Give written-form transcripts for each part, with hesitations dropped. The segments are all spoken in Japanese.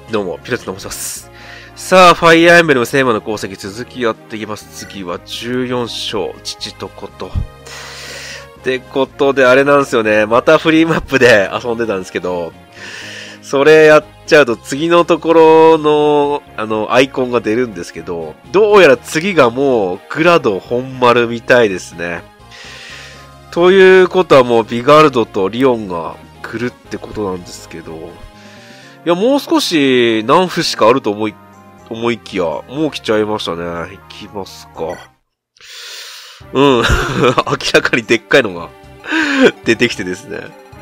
どうも、ピラツと申します。さあ、ファイアーエンブレム聖魔の功績続きやっていきます。次は14章、父と子と。ってことで、あれなんですよね。またフリーマップで遊んでたんですけど、それやっちゃうと次のところの、アイコンが出るんですけど、どうやら次がもう、グラド本丸みたいですね。ということはもう、ビガルドとリオンが来るってことなんですけど、いや、もう少し何分しかあると思いきや、もう来ちゃいましたね。行きますか。明らかにでっかいのが出てきてですね。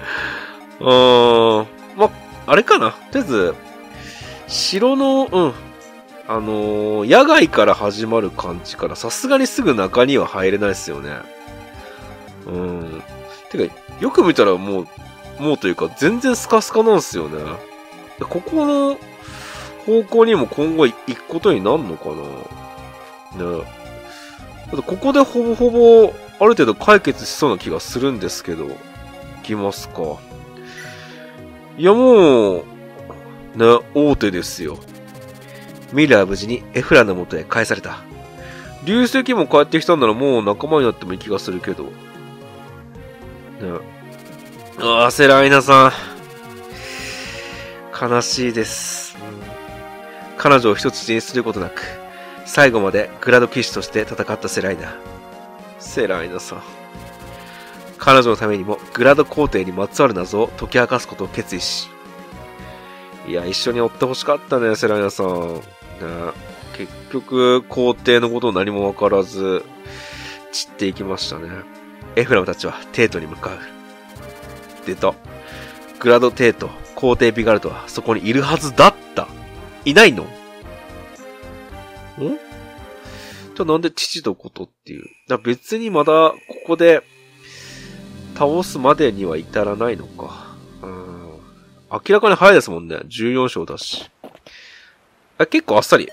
あれかな。とりあえず、城の、野外から始まる感じから、さすがにすぐ中には入れないですよね。てか、よく見たらもうというか、全然スカスカなんですよね。ここの方向にも今後行くことになるのかなね。ここでほぼほぼある程度解決しそうな気がするんですけど、行きますか。いやもう、ね、大手ですよ。ミラーは無事にエフラの元へ返された。流石も帰ってきたんならもう仲間になってもいい気がするけど。ね。セライナさん。悲しいです。彼女を一つにすることなく、最後までグラド騎士として戦ったセライナ。セライナさん。彼女のためにもグラド皇帝にまつわる謎を解き明かすことを決意し。いや、一緒に追ってほしかったね、セライナさん。ね、結局、皇帝のことを何もわからず、散っていきましたね。エフラムたちはテートに向かう。出た。グラドテート。皇帝ビガルドはそこにいるはずだった。いないの？じゃあなんで父とことっていう。別にまだここで倒すまでには至らないのか。明らかに早いですもんね。14章だし。結構あっさり。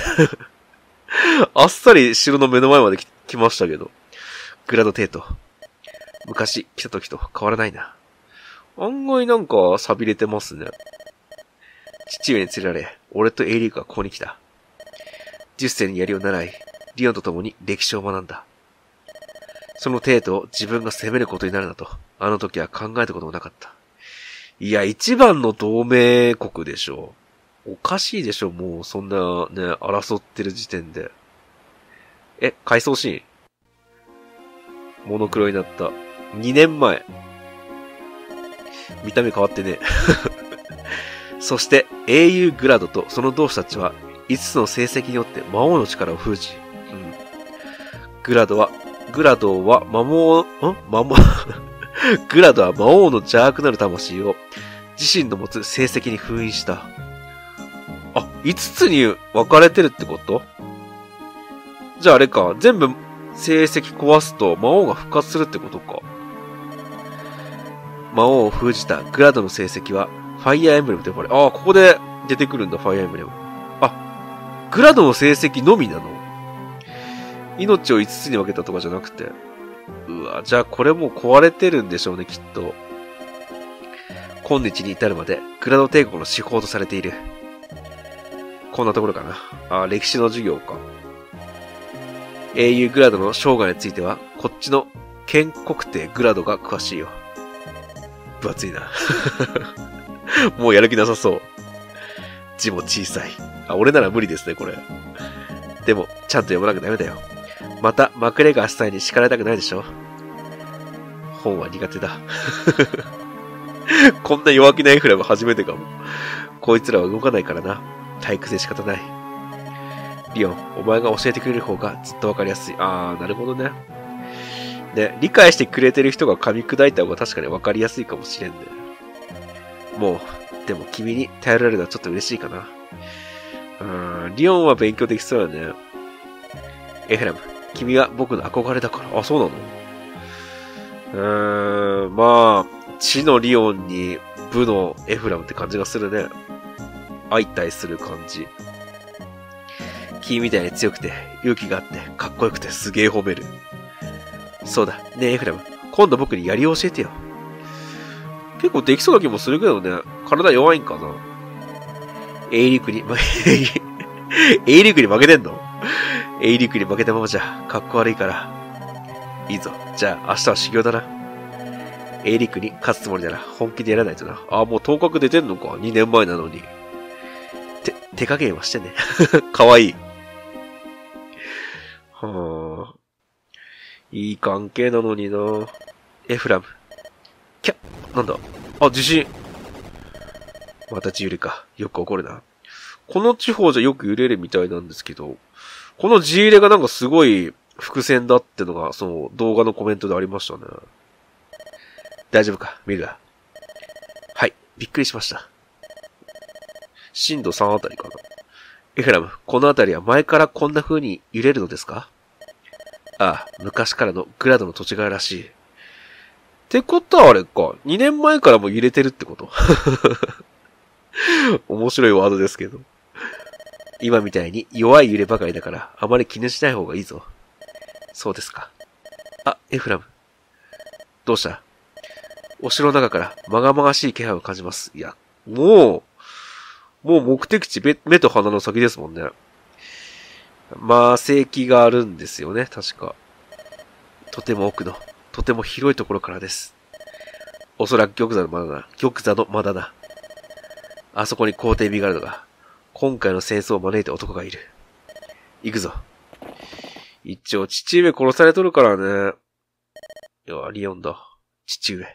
あっさり城の目の前まで来ましたけど。グラドテート。昔来た時と変わらないな。案外なんか錆びれてますね。父上に連れられ、俺とエイリークはここに来た。10世に槍を習い、リオンと共に歴史を学んだ。そのテートを自分が攻めることになるなと、あの時は考えたこともなかった。いや、一番の同盟国でしょ。おかしいでしょ、もうそんなね、争ってる時点で。回想シーン。モノクロになった。2年前。見た目変わってね。そして、英雄グラドとその同志たちは、5つの成績によって魔王の力を封じ。グラドは魔王の邪悪なる魂を自身の持つ成績に封印した。5つに分かれてるってこと？じゃああれか、全部成績壊すと魔王が復活するってことか。魔王を封じたグラドの成績はファイアーエンブレムと呼ばれ、ここで出てくるんだ、ファイアーエンブレム。グラドの成績のみなの？命を5つに分けたとかじゃなくて。じゃあこれもう壊れてるんでしょうね、きっと。今日に至るまでグラド帝国の司法とされている。こんなところかな。歴史の授業か。英雄グラドの生涯については、こっちの建国帝グラドが詳しいよ。分厚いな。もうやる気なさそう。字も小さい。俺なら無理ですね、これ。でも、ちゃんと読まなきゃダメだよ。また、マクレガー主催に叱られたくないでしょ。本は苦手だ。こんな弱気なエフラム初めてかも。こいつらは動かないからな。退屈で仕方ない。リオン、お前が教えてくれる方がずっとわかりやすい。なるほどね。ね、理解してくれてる人が噛み砕いた方が確かにわかりやすいかもしれんね。でも君に頼られるのはちょっと嬉しいかな。リオンは勉強できそうだね。エフラム、君は僕の憧れだから。そうなの？地のリオンに部のエフラムって感じがするね。相対する感じ。君みたいに強くて、勇気があって、かっこよくてすげえ褒める。そうだ。ねえ、エフラム。今度僕に槍を教えてよ。結構できそうな気もするけどね。体弱いんかな。 エイリクに、エイリクに負けてんの？エイリクに負けたままじゃ、かっこ悪いから。いいぞ。じゃあ、明日は修行だな。エイリクに勝つつもりなら本気でやらないとな。あ、もう頭角出てんのか ?2 年前なのに。手加減はしてね。かわいい。はあ。いい関係なのにな。エフラム。キャッ、なんだ。あ、地震。また地揺れか。よく起こるな。この地方じゃよく揺れるみたいなんですけど、この地揺れがなんかすごい伏線だってのが、その動画のコメントでありましたね。大丈夫か、ミルラ。はい、びっくりしました。震度3あたりかな。エフラム、このあたりは前からこんな風に揺れるのですか？ああ、昔からのグラドの土地柄らしい。ってことはあれか、2年前からも揺れてるってこと面白いワードですけど。今みたいに弱い揺ればかりだから、あまり気にしない方がいいぞ。そうですか。あ、エフラム。どうした？お城の中からまがまがしい気配を感じます。いや、もう目的地目と鼻の先ですもんね。まあ、聖域があるんですよね、確か。とても奥の、とても広いところからです。おそらく玉座の間だな。あそこに皇帝ビガルドが、今回の戦争を招いた男がいる。行くぞ。一応、父上殺されとるからね。いや、リオンだ。父上。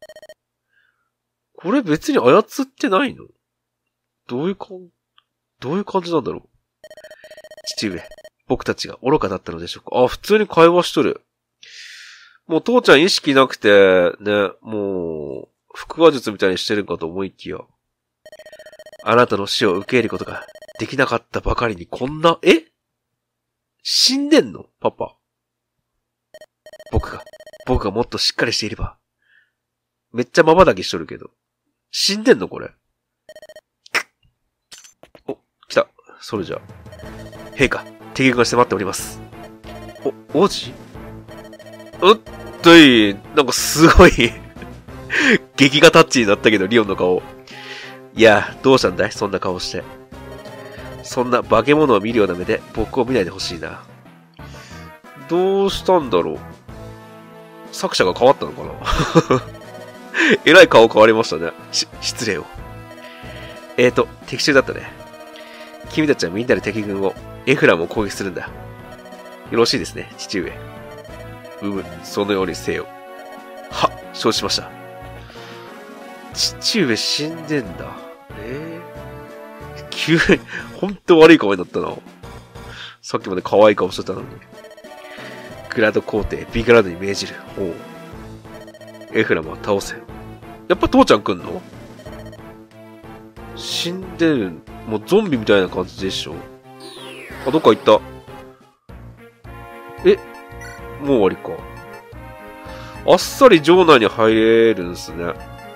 これ別に操ってないの？どういう感じなんだろう。父上、僕たちが愚かだったのでしょうか。あ、普通に会話しとる。もう父ちゃん意識なくて、ね、もう、腹話術みたいにしてるんかと思いきや。あなたの死を受け入れることができなかったばかりにこんな、死んでんの？パパ。僕がもっとしっかりしていれば。めっちゃ瞬きしとるけど。死んでんのこれ。お、来た。それじゃあ。陛下、敵軍が迫っております。王子？なんかすごい劇画タッチになったけど、リオンの顔。いや、どうしたんだい？そんな顔して。そんな化け物を見るような目で僕を見ないでほしいな。どうしたんだろう。作者が変わったのかなえらい顔変わりましたね。失礼を。敵中だったね。君たちはみんなで敵軍を、エフラムを攻撃するんだ。よろしいですね、父上。そのようにせよ。は、承知しました。父上死んでんだ。急に、ほんと悪い顔になったな。さっきまで可愛い顔してたのに。グラド皇帝、ビガラドに命じる。おう。エフラムは倒せ。やっぱ父ちゃん来んの？死んでる。もうゾンビみたいな感じでしょ。あ、どっか行った。もう終わりか。あっさり城内に入れるんすね。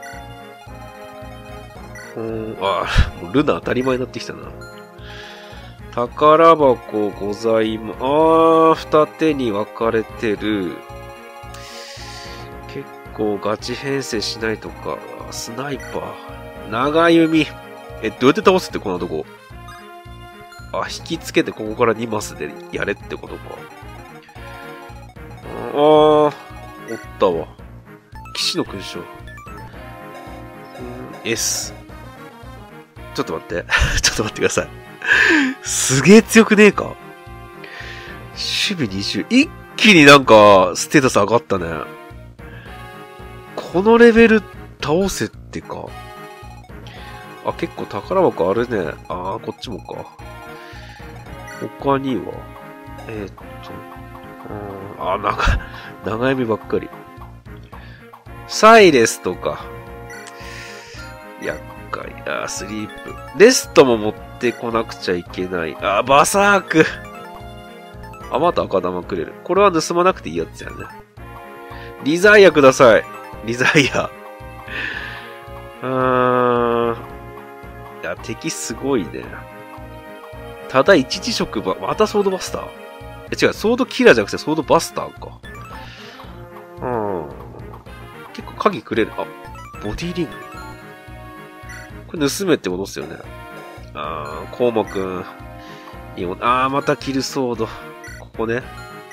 もうルナ当たり前になってきたな。宝箱ございま、二手に分かれてる。結構ガチ編成しないとか。スナイパー。長弓。どうやって倒すってこんなとこ。引きつけてここから2マスでやれってことか。おったわ。騎士の勲章。S。ちょっと待って。ちょっと待ってください。すげえ強くねえか？守備20。一気になんか、ステータス上がったね。このレベル倒せってか。結構宝箱あるね。こっちもか。他には、長弓ばっかり。サイレスとか。厄介。スリープ。レストも持ってこなくちゃいけない。バサーク。また赤玉くれる。これは盗まなくていいやつやね。リザイアください。リザイア。いや、敵すごいね。ただ一時職場、またソードバスター？違う、ソードキラーじゃなくてソードバスターか。結構鍵くれる。ボディリング。これ盗めってことっすよね。 コウモくん。またキルソード。ここね。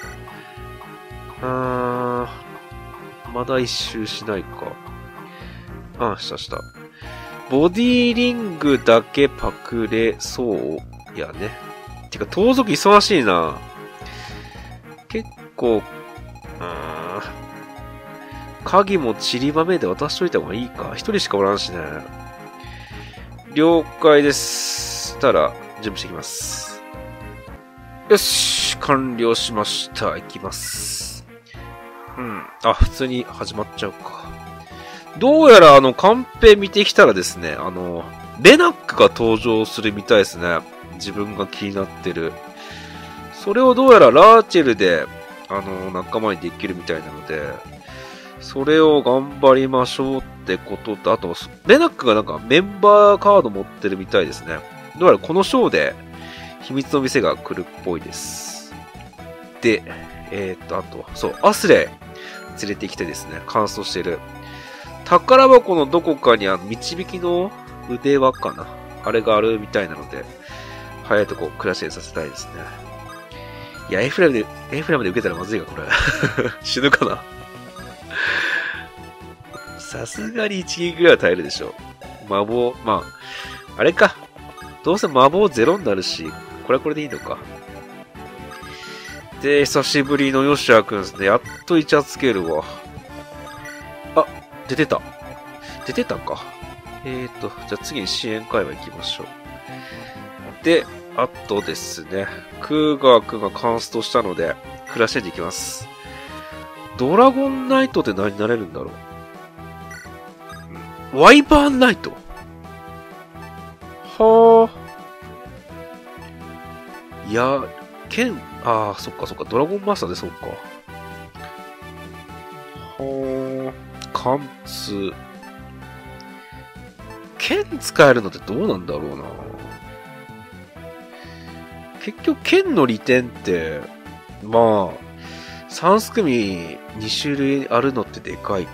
まだ一周しないか。した。ボディリングだけパクれそうやね。てか、盗賊忙しいな。結構、鍵も散りばめで渡しといた方がいいか。一人しかおらんしね。了解です。したら、準備してきます。よし、完了しました。行きます。普通に始まっちゃうか。どうやらカンペ見てきたらですね、レナックが登場するみたいですね。自分が気になってる。それをどうやらラーチェルで、仲間にできるみたいなので、それを頑張りましょうってことと、あと、レナックがなんかメンバーカード持ってるみたいですね。どうやらこのショーで秘密の店が来るっぽいです。で、あと、そう、アスレ連れてきてですね、乾燥してる。宝箱のどこかに導きの腕輪かな。あれがあるみたいなので、早いとこ暮らしにさせたいですね。いや、エフラムで受けたらまずいか、これ。死ぬかな。さすがに一撃ぐらいは耐えるでしょ。魔法、あれか。どうせ魔法ゼロになるし、これはこれでいいのか。で、久しぶりのヨシアくんですね。やっとイチャつけるわ。出てた。出てたか。じゃあ次に支援会話行きましょう。で、あとですね、クーガーくんがカンストしたので、クラッシュで行きます。ドラゴンナイトって何になれるんだろう。ワイバーンナイトはあ。いや、そっか、ドラゴンマスターでそうか。はあ。貫通。剣使えるのってどうなんだろうな。結局剣の利点って、3すくみ2種類あるのってでかいか。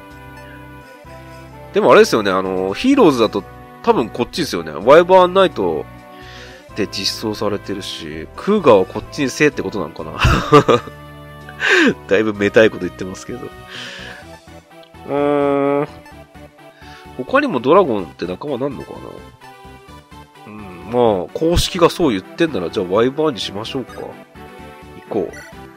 でもあれですよね、ヒーローズだと多分こっちですよね。ワイバーンナイトで実装されてるし、クーガーはこっちにせえってことなのかな。だいぶめたいこと言ってますけど。他にもドラゴンって仲間なんのかな。公式がそう言ってんなら、じゃあワイバーンにしましょうか。行こ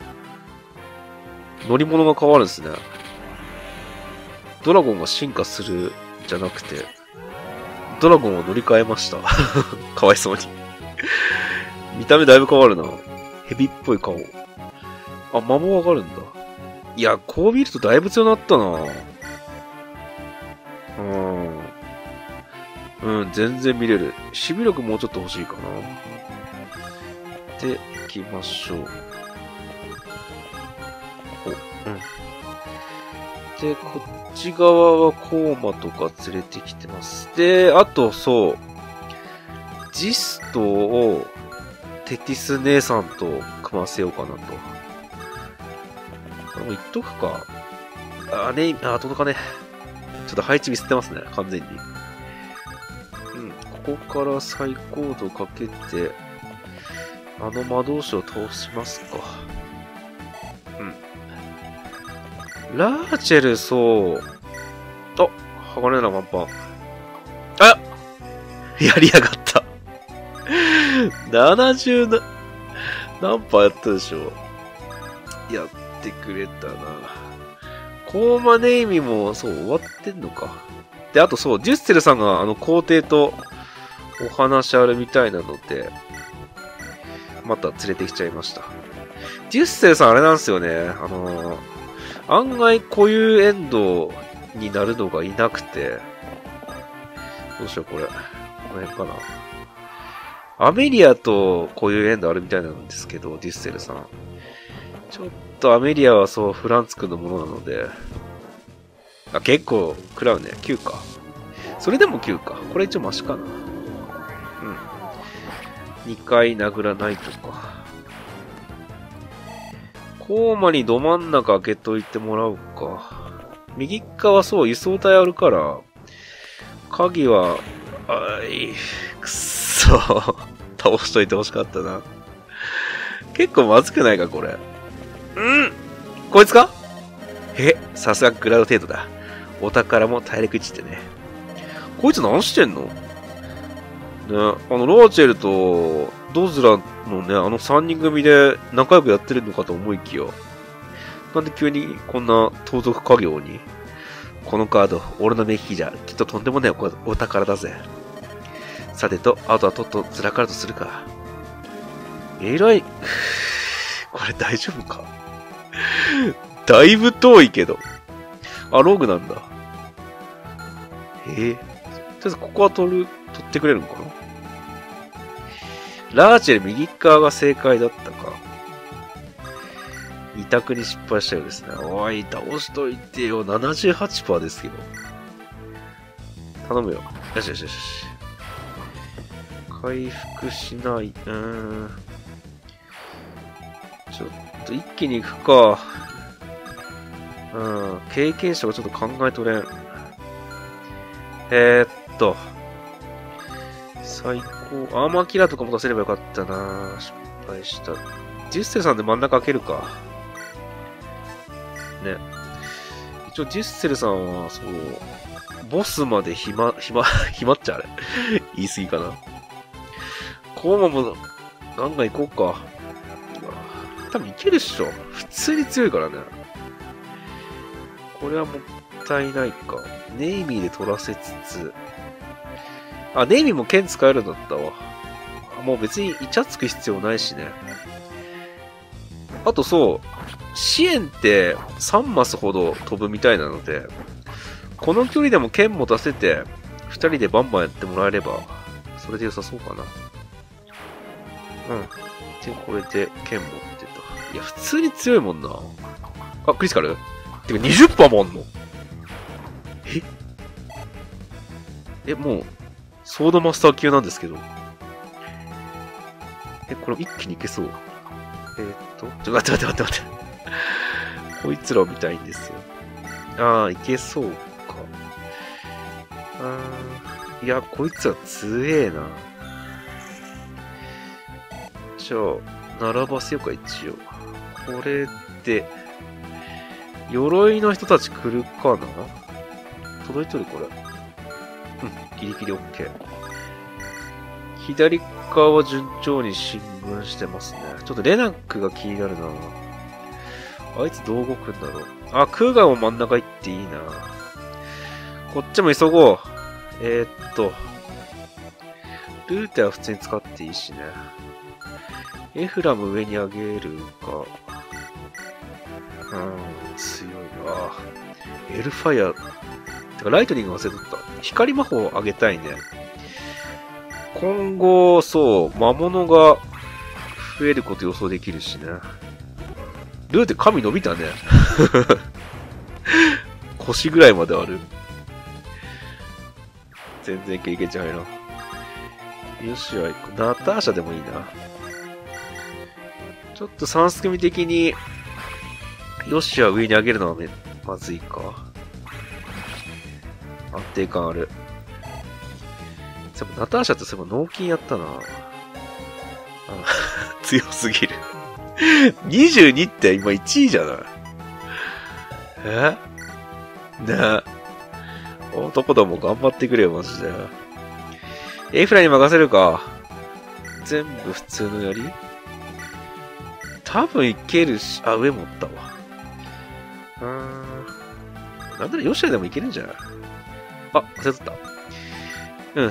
う。乗り物が変わるんですね。ドラゴンが進化するじゃなくて、ドラゴンを乗り換えました。かわいそうに。見た目だいぶ変わるな。ヘビっぽい顔。魔法上がるんだ。いや、こう見るとだいぶ強くなったな。全然見れる。守備力もうちょっと欲しいかな。で、行きましょう。で、こっち側はコーマとか連れてきてます。で、あと、そう。ジストをテティス姉さんと組ませようかなと。これも言っとくか。届かね。ちょっと配置ミスってますね、完全に。ここから最高度かけて、魔導士を倒しますか。ラーチェル、そう。鋼なワンパン。やりやがった。70何パーやったでしょ。やってくれたな。コーマネイミも、そう、終わってんのか。で、あとそう、ジュッセルさんが、皇帝とお話あるみたいなので、また連れてきちゃいました。ジュッセルさんあれなんですよね。案外固有エンドになるのがいなくて、どうしようこれ。この辺かな。アメリアと固有エンドあるみたいなんですけど、デュッセルさん。ちょっとアメリアはそう、フランツ君のものなので、結構食らうね。9か。それでも9か。これ一応マシかな。2回殴らないとか。コーマにど真ん中開けといてもらうか。右側そう、輸送隊あるから、鍵は、くっそ。 そう。倒しといてほしかったな。結構まずくないか、これ。こいつか？さすがグラド程度だ。お宝も大陸一ってね。こいつ何してんの？ね、ラーチェルとドズラのね、3人組で仲良くやってるのかと思いきや。なんで急にこんな盗賊家業に？このカード、俺の目利きじゃ、きっととんでもないお宝だぜ。さてと、あとはとっとずらかるとするか。これ大丈夫か？だいぶ遠いけど。ローグなんだ。とりあえずここは取ってくれるのかな？ラーチェル右側が正解だったか。二択に失敗したようですね。おい、倒しといてよ。78% ですけど。頼むよ。よしよしよし。回復しない。ちょっと一気に行くか。経験者がちょっと考えとれん。最高。アーマーキラーとかも出せればよかったな。失敗した。ジュッセルさんで真ん中開けるか。ね。一応ジュッセルさんは、そう、ボスまで暇っちゃあれ。言い過ぎかな。コーマも、ガンガン行こうか。多分いけるっしょ。普通に強いからね。これはもったいないか。ネイミーで取らせつつ。ネイミーも剣使えるんだったわ。もう別にイチャつく必要ないしね。あとそう、支援って3マスほど飛ぶみたいなので、この距離でも剣も出せて、2人でバンバンやってもらえれば、それで良さそうかな。で、これで剣持ってた。いや、普通に強いもんな。クリスカル？てか 20% もあんの？もう、ソードマスター級なんですけど。これ一気にいけそう。待って。こいつらを見たいんですよ。いけそうか。いや、こいつは強えな。じゃあ、並ばせようか、一応。これで、鎧の人たち来るかな？届いとるこれ。ギリギリ OK。左側は順調に進軍してますね。ちょっとレナックが気になるな。あいつどう動くんだろう。クーガーも真ん中行っていいな。こっちも急ごう。ルーテは普通に使っていいしね。エフラム上に上げるか。強いな。エルファイア。てか、ライトニング忘れとった。光魔法を上げたいね。今後、そう、魔物が増えること予想できるしね。ルーテ髪伸びたね。腰ぐらいまである。全然経験値入らん。よし、行こう。ナターシャでもいいな。ちょっと3組的に、ヨッシーは上に上げるのはまずいか。安定感ある。ナターシャってそういえば脳筋やったな。強すぎる。22って今1位じゃない？ねえ。男ども頑張ってくれよ、マジで。エイフラに任せるか。全部普通のやり？多分いけるし、上持ったわ。なんならヨシアでもいけるんじゃない？忘れとった。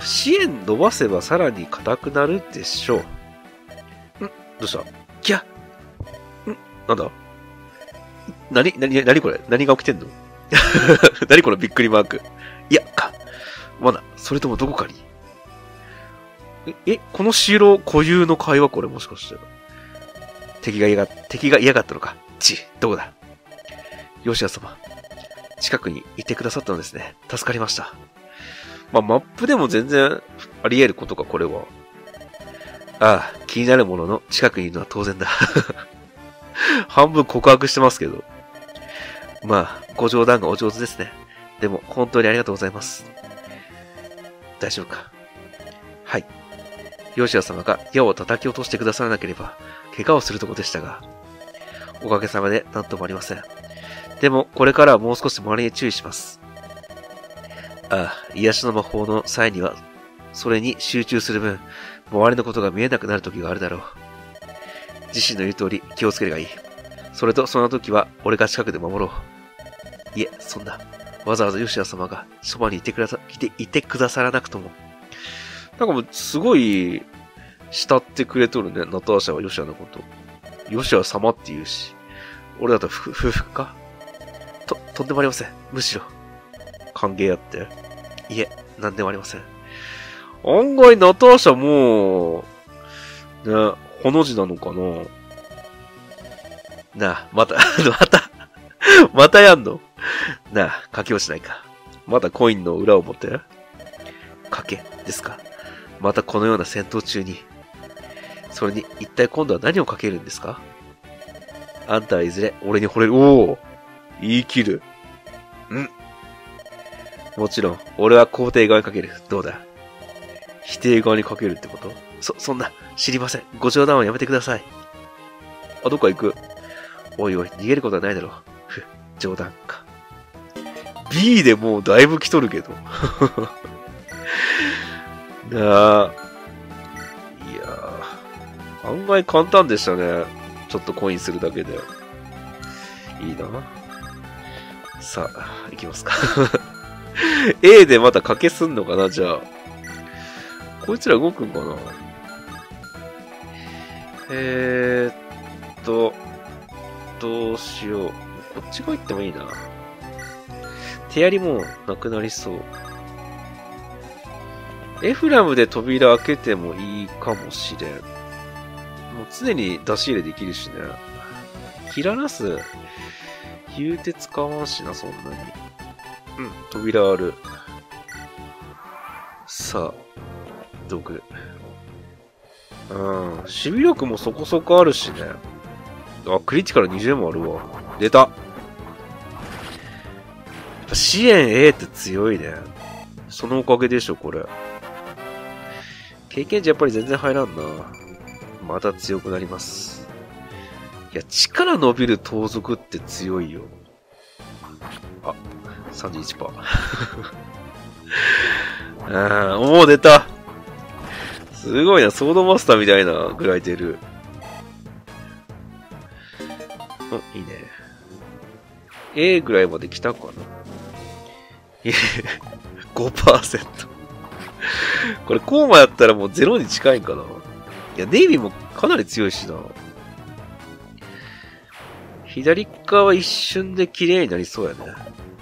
支援伸ばせばさらに硬くなるでしょう。どうした？キャなんだ？何これ？何が起きてんの？何このびっくりマーク。まだ、それともどこかに。この城固有の会話これもしかして。敵が嫌がったのか。どこだ？ヨシア様。近くにいてくださったのですね。助かりました。マップでも全然あり得ることか、これは。気になるものの近くにいるのは当然だ。半分告白してますけど。ご冗談がお上手ですね。でも、本当にありがとうございます。大丈夫か？はい。 吉谷様が矢を叩き落としてくださらなければ、怪我をするとこでしたが、おかげさまで何ともありません。でも、これからはもう少し周りに注意します。ああ、癒しの魔法の際には、それに集中する分、周りのことが見えなくなる時があるだろう。自身の言う通り気をつけるがいい。それと、その時は俺が近くで守ろう。いえ、そんな。わざわざ吉谷様がそばにいてくださらなくとも。なんかもう、すごい、慕ってくれとるね、ナターシャは吉谷のこと。吉谷様って言うし。俺だと夫婦かとんでもありません。むしろ。歓迎やって。いえ、なんでもありません。案外、ナターシャもう、ね、ほの字なのかな。なあ、またやんの。なあ、賭けをしないか。またコインの裏を持って。賭けですか。またこのような戦闘中に。それに、一体今度は何を賭けるんですか。あんたはいずれ俺に惚れる。おお、言い切る。もちろん、俺は肯定側に賭ける。どうだ。否定側に賭けるってこと。そんな、知りません。ご冗談はやめてください。あ、どっか行く。おいおい、逃げることはないだろう。冗談か。B でもうだいぶ来とるけど。なあ。いやー、案外簡単でしたね。ちょっとコインするだけで。いいな。さあ、行きますか。A でまた賭けすんのかな、じゃあ。こいつら動くんかな。どうしよう。こっちが行ってもいいな。手やりもなくなりそう。エフラムで扉開けてもいいかもしれん。もう常に出し入れできるしね。キララス、言うて使わんしな、そんなに。扉ある。さあ、どく。守備力もそこそこあるしね。あ、クリティカル20もあるわ。出た。やっぱ支援 A って強いね。そのおかげでしょ、これ。経験値やっぱり全然入らんな。また強くなります。いや、力伸びる盗賊って強いよ。あ、31%。もう出た。すごいな、ソードマスターみたいなぐらい出る。いいね。A ぐらいまで来たかな。5%。これ、コーマやったらもう0に近いんかな。いや、ネイビーもかなり強いしな。左側は一瞬で綺麗になりそうやね。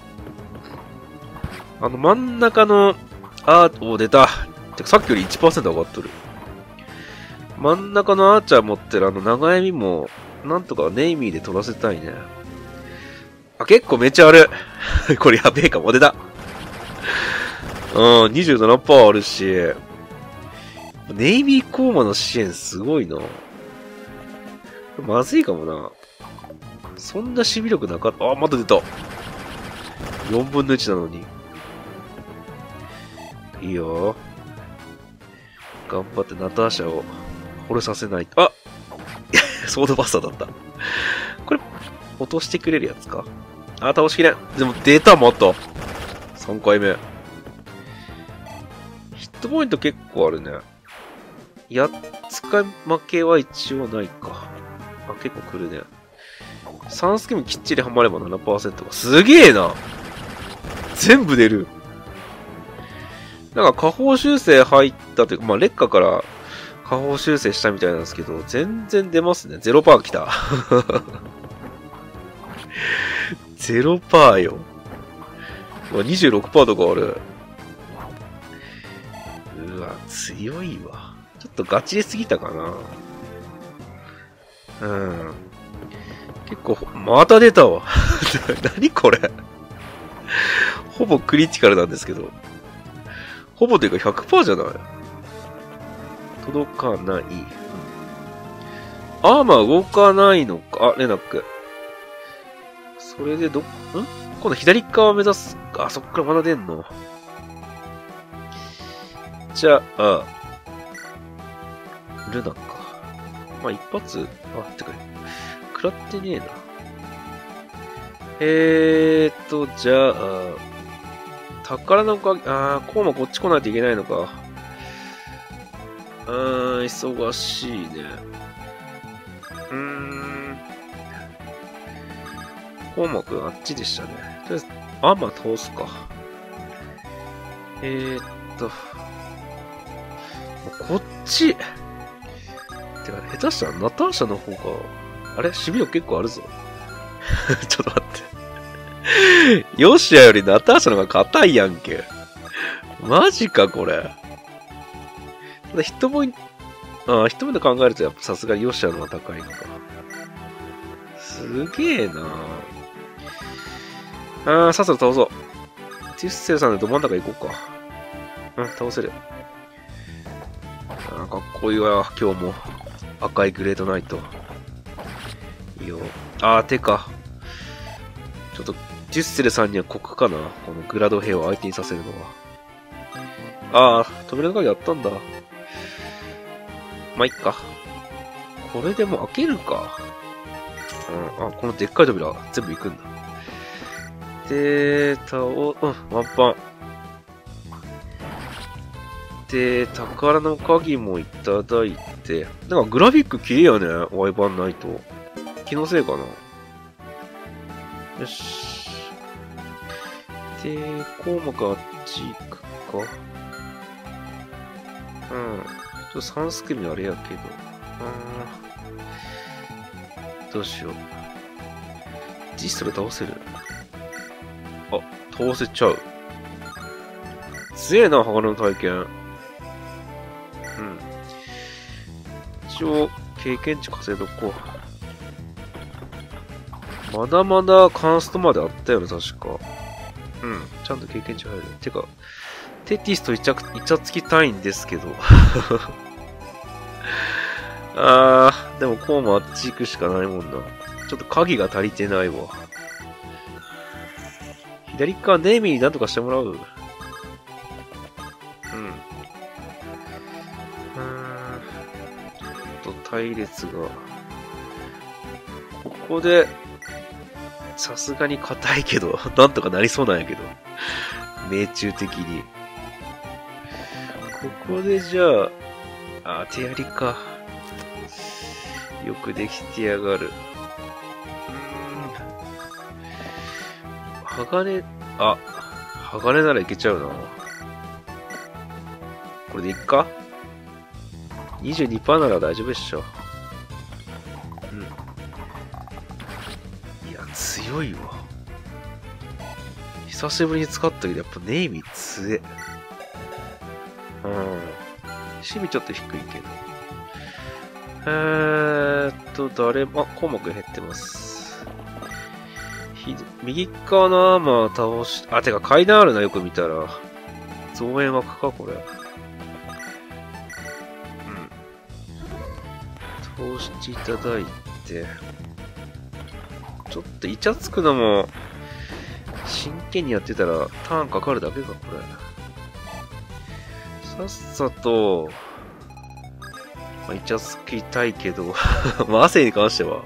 真ん中の、出た。てかさっきより 1% 上がっとる。真ん中のアーチャー持ってる長闇も、なんとかネイミーで取らせたいね。結構めっちゃある。これやべえかも。出た。27% あるし、ネイビーコーマの支援すごいな。まずいかもな。そんな守備力なかった。また出た。4分の1なのに。いいよ。頑張ってナターシャを惚れさせないと。ソードバスターだった。これ、落としてくれるやつか。倒しきれん。でも出た、また。3回目。ヒットポイント結構あるね。8つか負けは一応ないか。結構来るね。3スキムきっちりハマれば 7% が。すげえな。全部出る。なんか下方修正入ったというか、劣化から下方修正したみたいなんですけど、全然出ますね。0% 来た。0% よ。26% とかある。うわ、強いわ。ちょっとガチですぎたかな。結構、また出たわ。何これ。ほぼクリティカルなんですけど。ほぼというか 100% じゃない。届かない。アーマー動かないのか。レナック。それで今度左側目指すか。そっからまだ出んの。じゃあ、 ルナか。まあ、一発、てか、食らってねえな。じゃあ、宝の鍵、コーマこっち来ないといけないのか。忙しいね。コーマくんあっちでしたね。とりあえず、アーマー倒すか。こっち。てか、下手したらナターシャの方が、あれ守備力結構あるぞ。ちょっと待って。ヨシアよりナターシャの方が硬いやんけ。マジか、これ。ただ、一目で考えると、やっぱさすがにヨシアの方が高いのか。すげえなさっさと倒そう。ティッセルさんでど真ん中行こうか。倒せる。かっこいいわ、今日も。赤いグレートナイト。いいよ。てか。ちょっと、ティッセルさんには酷かな。このグラド兵を相手にさせるのは。扉の鍵あったんだ。まあ、いっか。これでも開けるか。このでっかい扉、全部行くんだ。で、ワンパン。で、宝の鍵もいただいて、なんかグラフィック綺麗やね、ワイバンナイト。気のせいかな。よし。で、コーマがあっち行くか。ちょっと3スクミあれやけど。どうしよう。ジストル倒せる？倒せちゃう。強えな、鋼の体験。一応、経験値稼いどこう。まだまだカンストまであったよね、確か。ちゃんと経験値入る。てか、テティスとイチャつきたいんですけど。でもこうもあっち行くしかないもんな。ちょっと鍵が足りてないわ。左側ネイミーになんとかしてもらう。隊列が。ここで、さすがに硬いけど、なんとかなりそうなんやけど。命中的に。ここでじゃあ、手やりか。よくできてやがる。鋼ならいけちゃうな。これでいっか？ 22% なら大丈夫っしょ。いや、強いわ。久しぶりに使ったけど、やっぱネイミー強え。守備ちょっと低いけど。項目減ってます。右側のアーマー倒し、てか階段あるな、よく見たら。増援枠か、これ。倒していただいて。ちょっとイチャつくのも、真剣にやってたらターンかかるだけか、これ。さっさと、イチャつきたいけど、汗に関しては。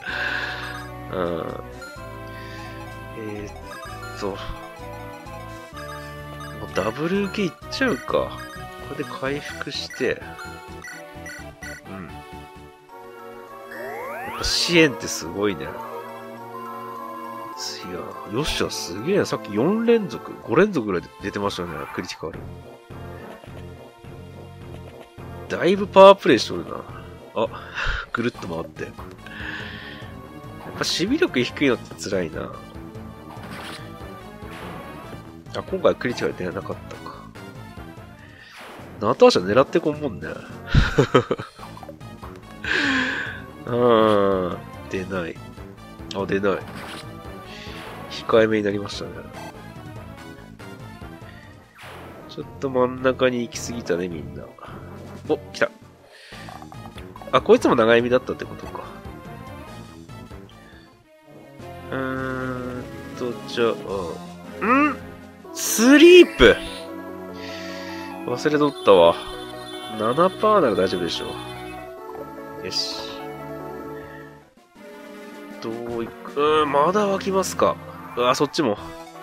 もうダブル受けいっちゃうか。これで回復して、やっぱ支援ってすごいね。いや、よっしゃ、すげえな。さっき4連続、5連続ぐらい出てましたよね、クリティカル。だいぶパワープレイしとるな。ぐるっと回って。やっぱ守備力低いのって辛いな。今回はクリティカル出なかったか。ナターシャ狙ってこんもんね。出ない。出ない。控えめになりましたね。ちょっと真ん中に行き過ぎたね、みんな。来た。こいつも長弓だったってことか。じゃあ、スリープ忘れとったわ。7% なら大丈夫でしょ。 よし。どういく、まだ湧きますか。うわ、そっちも。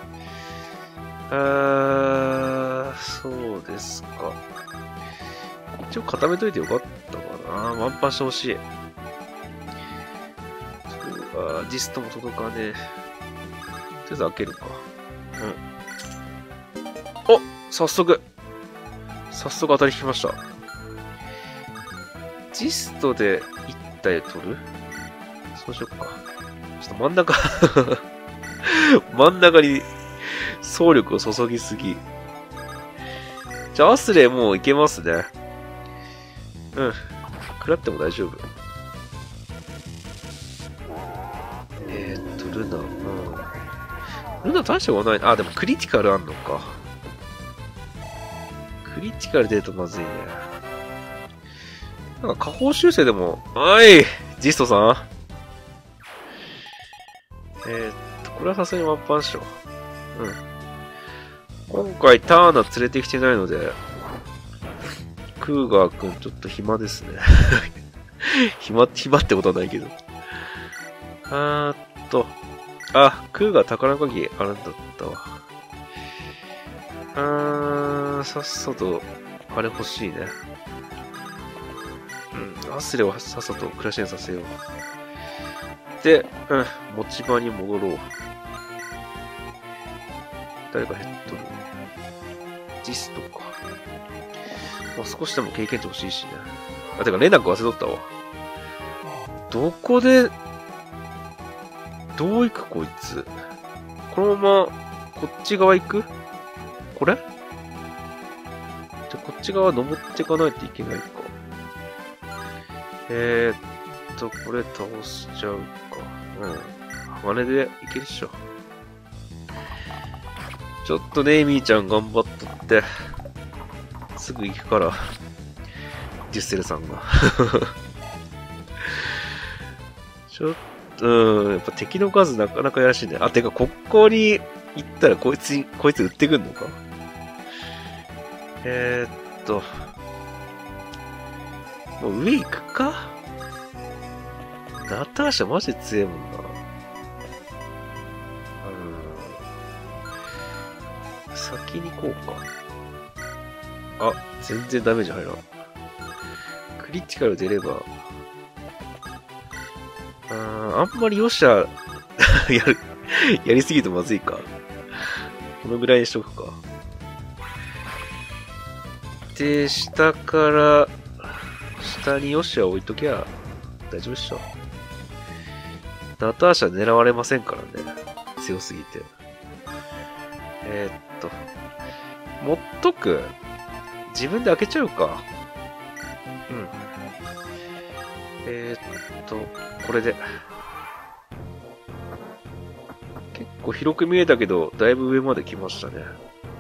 そうですか。一応固めといてよかったかな。ワンパンしてほしい。ディストも届かねえ。とりあえず開けるか。うん。お、早速当たり引きました。ジストで1体取る？そうしよっか。ちょっと真ん中真ん中に総力を注ぎすぎ。じゃあ、アスレもういけますね。うん。食らっても大丈夫。ルナ。うん。ルナ大したことない。あ、でもクリティカルあんのか。クリティカル出るとまずいね。なんか下方修正でも、おいジストさんこれはさすがにワンパンっしょ。うん。今回ターナ連れてきてないので、クーガーくんちょっと暇ですね。暇ってことはないけど。クーガー宝鍵あるんだったわ。さっさと、あれ欲しいね。うん、アスレをさっさとクラッシュにさせよう。で、持ち場に戻ろう。誰がヘッドル？ジストか。まあ、少しでも経験値欲しいしね。あ、てか、連絡忘れとったわ。どこで、どう行くこいつ。このまま、こっち側行く？これ？じゃあ、こっち側登っていかないといけないか。これ倒しちゃうか。うん。あれでいけるっしょ。ちょっとね、ミーちゃん頑張っとって。すぐ行くから。デュッセルさんが。ちょっと、やっぱ敵の数なかなかやらしいね。あ、てか、ここに行ったらこいつ撃ってくんのか。もう上行くか？ナターシャマジで強いもんな。先に行こうか。あ、全然ダメージ入らん。クリティカル出れば。あんまりよっしゃ、やりすぎるとまずいか。このぐらいにしとくか。で、下によっしゃ置いときゃ大丈夫っしょ。ナターシャ狙われませんからね。強すぎて。持っとく？自分で開けちゃうか。うん。これで。結構広く見えたけど、だいぶ上まで来ましたね。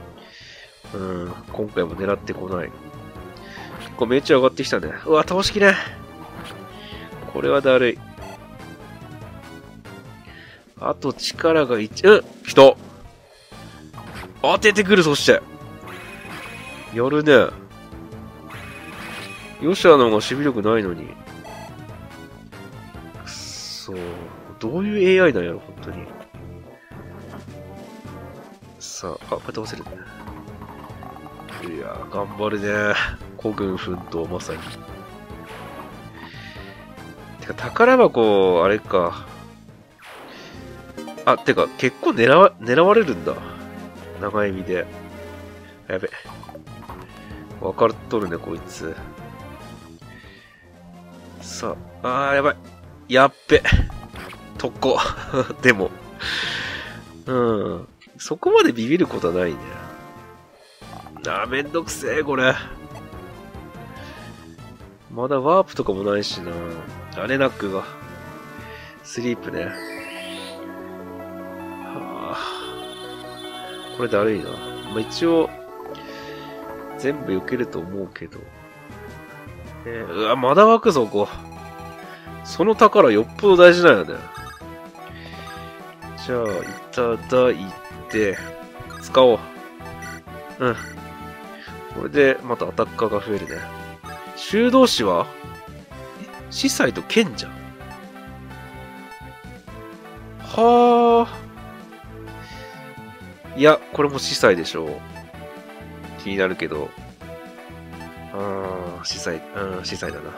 今回も狙ってこない。結構めっちゃ上がってきたね。うわ、倒しきれん。これはだるい。あと力が1、人当ててくる、そして。やるね。ヨシアの方が守備力ないのに。くっそー。どういう AI なんやろ、本当に。さあ、これ倒せるね。いやー、頑張るね。孤軍奮闘、まさに。てか、宝箱、あれか。あ、てか、結構狙われるんだ。長い意味で。やべ。わかっとるね、こいつ。さあ、やばい。やっべ。特攻。でも。そこまでビビることはないね。めんどくせえ、これ。まだワープとかもないしな。レナックが。スリープね。これだるいな。まあ、一応、全部避けると思うけど。うわ、まだ湧くぞ、こう。その宝よっぽど大事だよね。じゃあ、いただいて、使おう。これで、またアタッカーが増えるね。修道士は司祭と賢者。はあ。いや、これも司祭でしょう。気になるけど。司祭だな。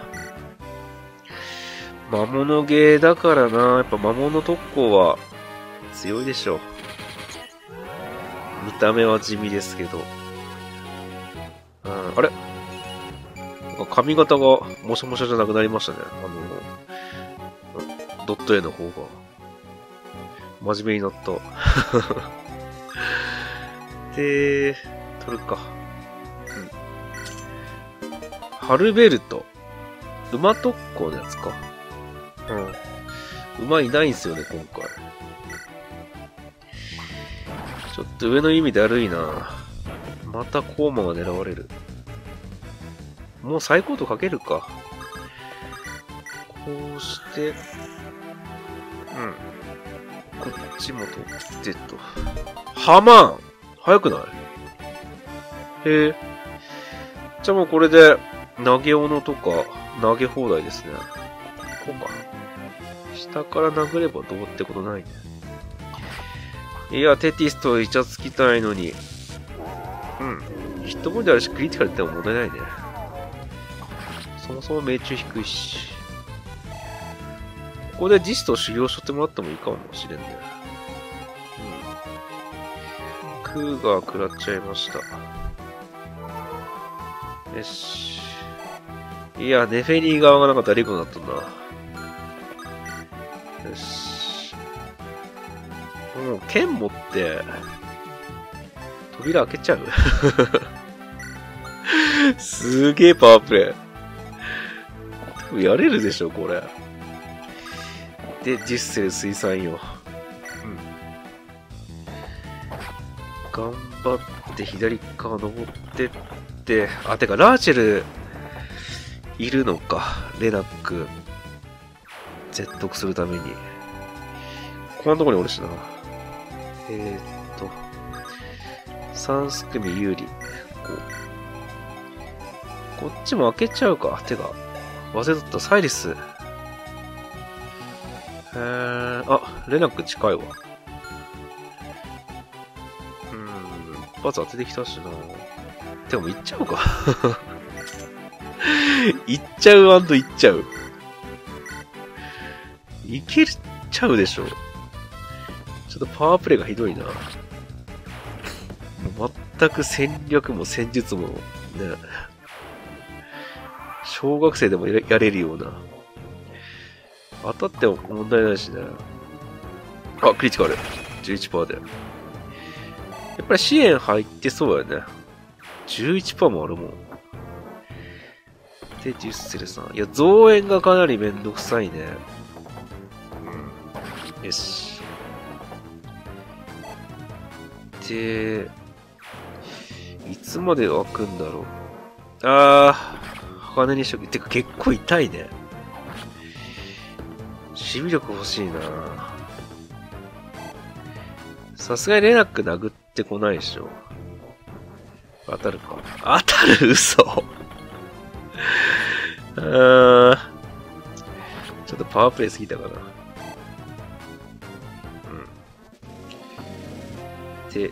魔物ゲーだからな。やっぱ魔物特攻は強いでしょう。見た目は地味ですけど。あれなんか髪型がもしゃもしゃじゃなくなりましたね。ドット絵の方が。真面目になった。で、取るか。ハルベルト。馬特攻のやつか。馬いないんすよね、今回。ちょっと上の意味で悪いな。またコーマが狙われる。もう最高度かけるか。こうして、こっちも取ってと。ハマン早くない？へえ。じゃあもうこれで、投げ斧とか投げ放題ですね。こうか。下から殴ればどうってことないね。いや、テティスとイチャつきたいのに。ヒットボールであるし、クリティカルっても問題ないね。そもそも命中低いし。ここでジストを修行しとってもらってもいいかもしれんね。クーガー食らっちゃいました。よし。いや、ネフェリー側がなんかダリコになったんだ。よし。もう剣持って、扉開けちゃうすげえパワープレイ。多分やれるでしょ、これ。で、ジッセル水産よ。頑張って左側登ってって、てか、ラーチェル、いるのか。レナック、説得するために。こんなとこにおるしな。三すくみ有利。こっちも開けちゃうか。てか、忘れとったサイリス。レナック近いわ。一発当ててきたしな。でも行っちゃうか。行っちゃう&行っちゃう。いけちゃうでしょ。ちょっとパワープレイがひどいな。もう全く戦略も戦術もね、小学生でもやれるような。当たっても問題ないしね。あ、クリティカル。11% で。やっぱり支援入ってそうやね。11% もあるもん。で、デュッセルさん。いや、増援がかなりめんどくさいね。よし。で、いつまで開くんだろう。鋼にしとく。てか結構痛いね。守備力欲しいな。さすがにレナック殴ってこないでしょ。当たるか。当たる嘘。ちょっとパワープレイすぎたかな。で、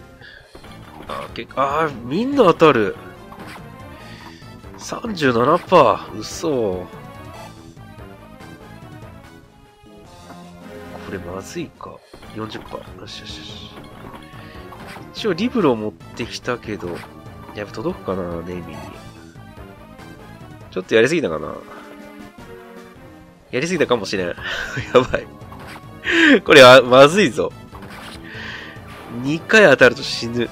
みんな当たる。37%。嘘。これまずいか。40%。よしよしよし。一応リブロ持ってきたけど、やっぱ届くかな、ネイミーに。ちょっとやりすぎたかな。やりすぎたかもしれん。やばい。これはまずいぞ。2回当たると死ぬ。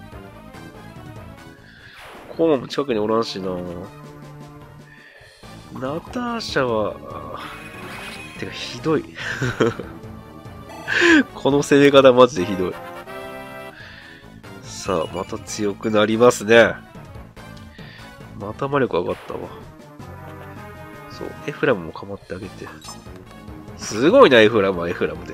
コーマも近くにおらんしな。ナターシャは、てかひどい。この攻め方マジでひどい。さあ、また強くなりますね。また魔力上がったわ。そう、エフラムも構ってあげて。すごいな、エフラムはエフラムで。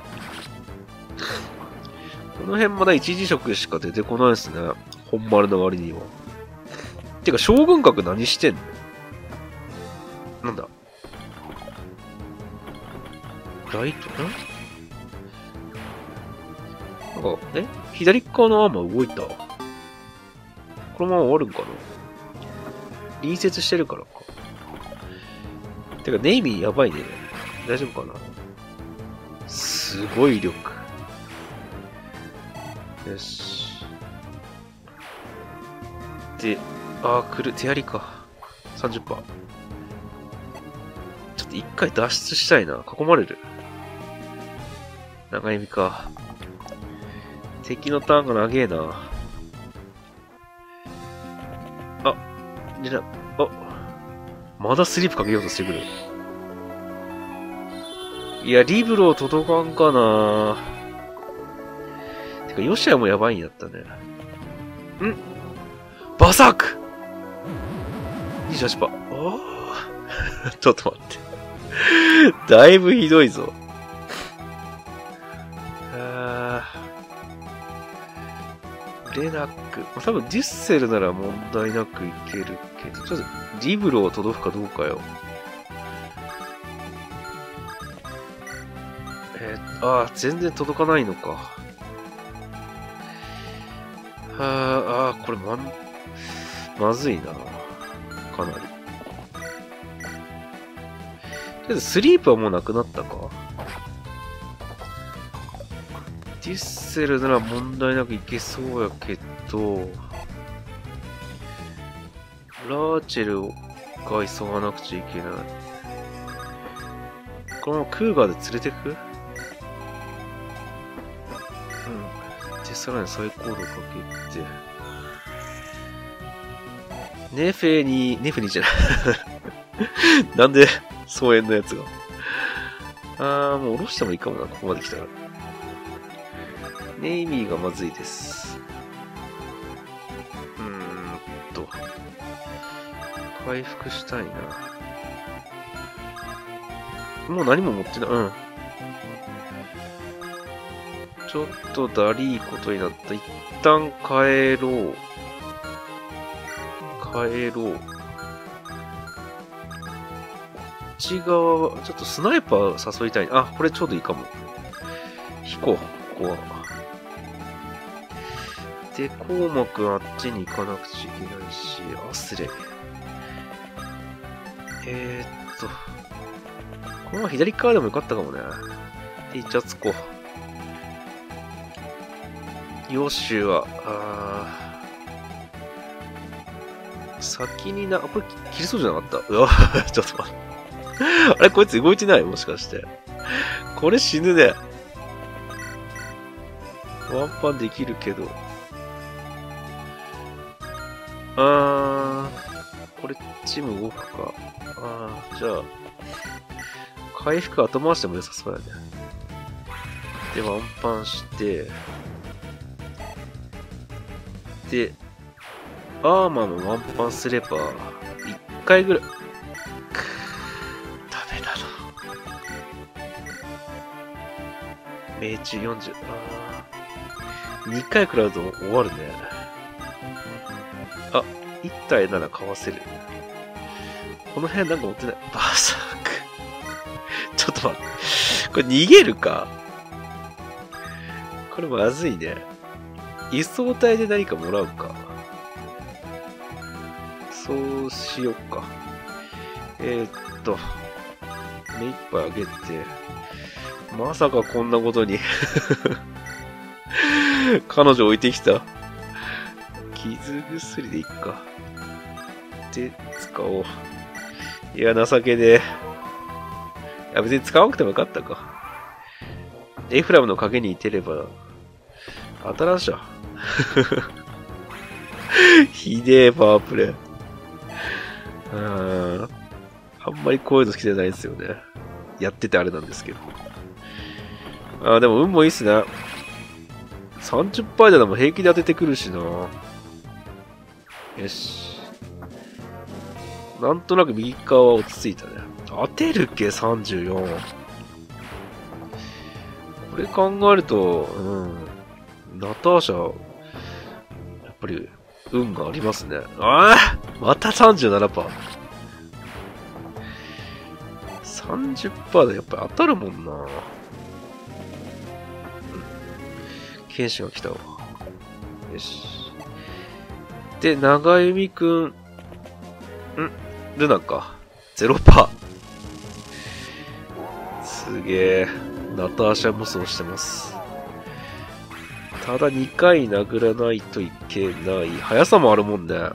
この辺まだ一時色しか出てこないですね。本丸の割には。てか、将軍閣何してんの？なんだ？ ライトなんか、左側のアーマー動いた。このまま終わるんかな。隣接してるからか。てか、ネイミーやばいね。大丈夫かな。すごい力。よし。で、手やりか。30%。ちょっと一回脱出したいな。囲まれる。長弓か。敵のターンが長えな。まだスリープかけようとしてくる。いや、リブロ届かんかな。てか、ヨシアもやばいんやったね。バサーク !28%。ちょっと待って。だいぶひどいぞ。レナック。多分デュッセルなら問題なくいけるけど、ちょっとリブロは届くかどうかよ。全然届かないのか。これまずいな。かなり。とりあえずスリープはもうなくなったか。デュッセルなら問題なくいけそうやけど、ラーチェルが急がなくちゃいけない。このままクーガーで連れてく？で、さらにサイコードかけて、ネフェにじゃない。なんで、総援のやつが。もう下ろしてもいいかもな、ここまで来たら。ネイミーがまずいです。回復したいな。もう何も持ってない。ちょっとだりーことになった。一旦帰ろう。こっち側、ちょっとスナイパー誘いたい。これちょうどいいかも。引こう、ここは。で、コウマくんあっちに行かなくちゃいけないし、アスレ。このまま左側でもよかったかもね。で、じゃあつこう。ヨシュは、先にこれ切れそうじゃなかった？うわ、ちょっと待って。あれ、こいつ動いてない？もしかして。これ死ぬね。ワンパンできるけど。これ、チーム動くか。じゃあ、回復後回しても良さそうやね。で、ワンパンして、で、アーマーもワンパンすれば、一回ぐらい、ダメだな。命中40、2回食らうと終わるね。1体ならかわせる。この辺なんか持ってない。バーサーク。ちょっと待って。これ逃げるか？これまずいね。輸送隊で何かもらうか。そうしよっか。目いっぱいあげて。まさかこんなことに。彼女置いてきた。傷薬でいっか。で、使おう。いや、情けねえ。いや、別に使わなくてもよかったか。エフラムの影にいてれば、当たらんしょ。ひでえパワープレイ。あんまりこういうの好きじゃないですよね。やっててあれなんですけど。でも運もいいっすね。30% でも平気で当ててくるしな。よし。なんとなく右側は落ち着いたね。当てるっけ ?34。これ考えると、ナターシャ、やっぱり、運がありますね。また 37%。 30% でやっぱり当たるもんな。うん。剣士が来たわ。よし。で、長弓くん。ルナか。0%。すげえ。ナターシャ無双してます。ただ2回殴らないといけない。速さもあるもんね。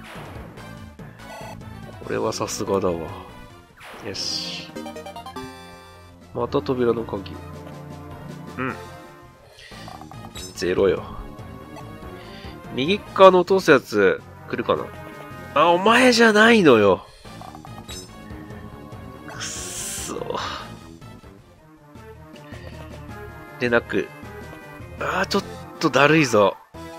これはさすがだわ。よし。また扉の鍵。0よ。右側の落とすやつ、来るかなあ、お前じゃないのよ。くっそ。でなく。ちょっとだるいぞ。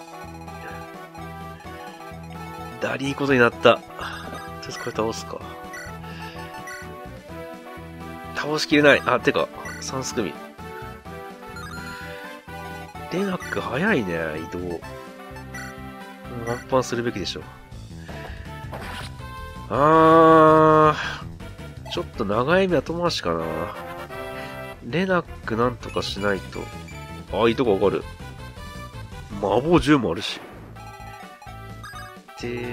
だりーことになった。ちょっとこれ倒すか。倒しきれない。てか、3すくみ。レナック早いね、移動。ワンパンするべきでしょ。ちょっと長い目後回しかな。レナックなんとかしないと。いいとこわかる。魔法銃もあるし。で、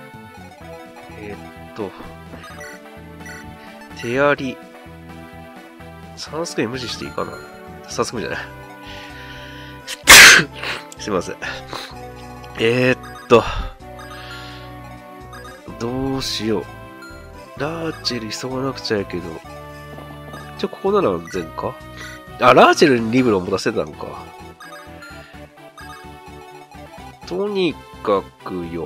手やり。3すくみ無視していいかな。3すくみじゃない。すいません。どうしよう。ラーチェル急がなくちゃやけど。ここなら安全か？ラーチェルにリブロ持たせたのか。とにかくよ。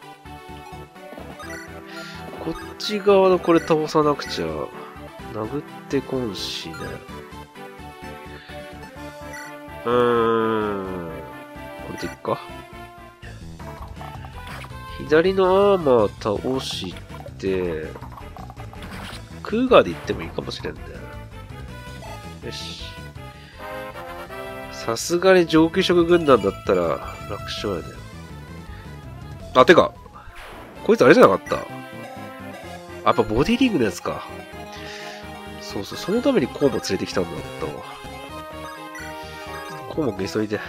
こっち側のこれ倒さなくちゃ、殴ってこんしね。これでいっか。左のアーマー倒して、クーガーで行ってもいいかもしれんね。よし。さすがに上級職軍団だったら楽勝やね。てか、こいつあれじゃなかった？やっぱボディリングのやつか。そうそう、そのためにコウモ連れてきたんだったわ。コウモ急いで。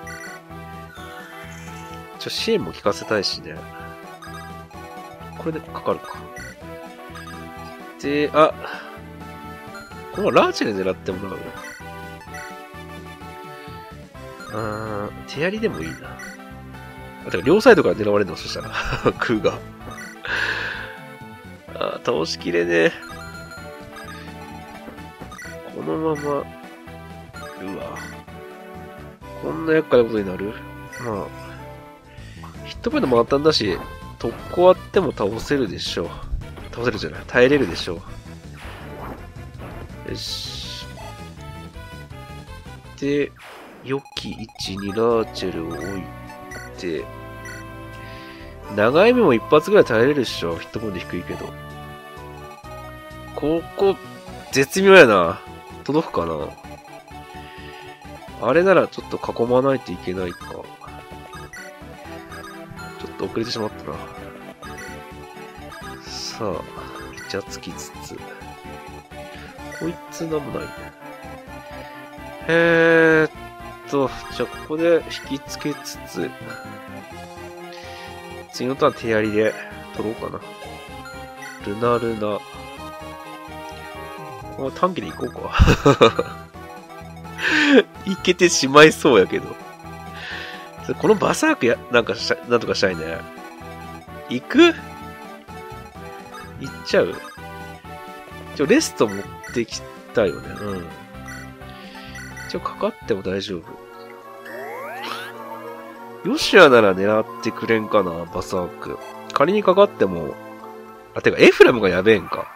支援も効かせたいしね。これでかかるか。で、このラーチェル狙ってもらう。手やりでもいいな。てか両サイドから狙われるのそしたら。クーが。倒しきれねえ。このまま、うわ。こんな厄介なことになる？ヒットポイントもあったんだし、特攻あっても倒せるでしょう。倒せるじゃない。耐えれるでしょう。よし。で、良き位置にラーチェルを置いて、長い目も一発ぐらい耐えれるでしょ。ヒットポイント低いけど。ここ、絶妙やな。届くかな。あれならちょっと囲まないといけないか。ちょっと遅れてしまったな。さあ、イチャつきつつ。こいつなんもないね。じゃあここで引きつけつつ、次のターン手やりで取ろうかな。ルナルナ。短期で行こうか。いけてしまいそうやけど。このバサークなんとかしたいね。行く？行っちゃう？レスト持ってきたよね。かかっても大丈夫。ヨシアなら狙ってくれんかな、バサーク。仮にかかっても、てか、エフラムがやべえんか。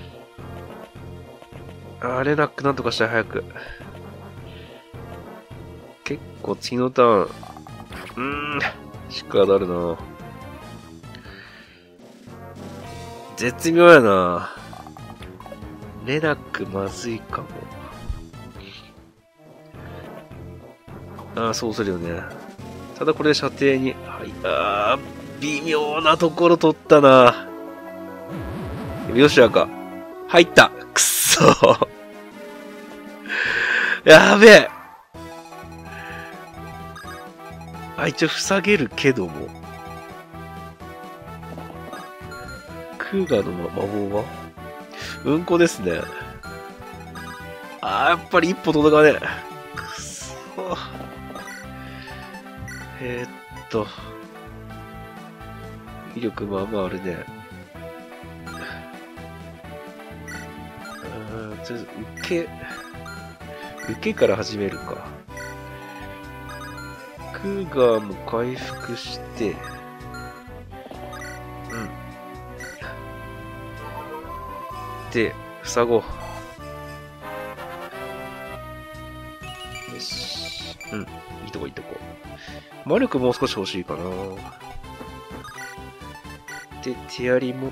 レナックなんとかしたい、早く。結構次のターン。しっかりあるな。絶妙やな。レナックまずいかも。そうするよね。ただこれで射程に、微妙なところ取ったな。よしやか。入った。くっそ嘘。やべえ。一応塞げるけども。クーガーの魔法はうんこですね。やっぱり一歩届かねえ。くそ。威力まあまああるね。とりあえず受けから始めるか。クーガーも回復して、で、塞ごう。よし。いいとこいいとこ。魔力もう少し欲しいかな。で、手槍持って、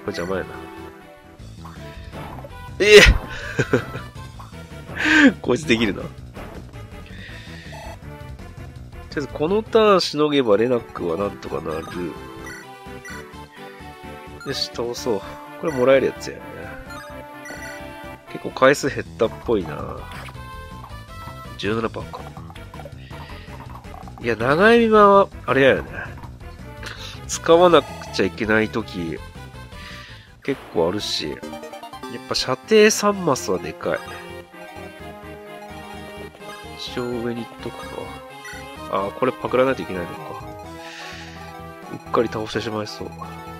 これ邪魔やな。こいつできるな。とりあえず、このターンしのげばレナックはなんとかなる。よし、倒そう。これもらえるやつやね。結構回数減ったっぽいな。17%か。いや、長い間は、あれやよね。使わなくちゃいけないとき、結構あるし、やっぱ射程3マスはでかい。一応上に行っとくか。これパクらないといけないのか。うっかり倒してしまいそう。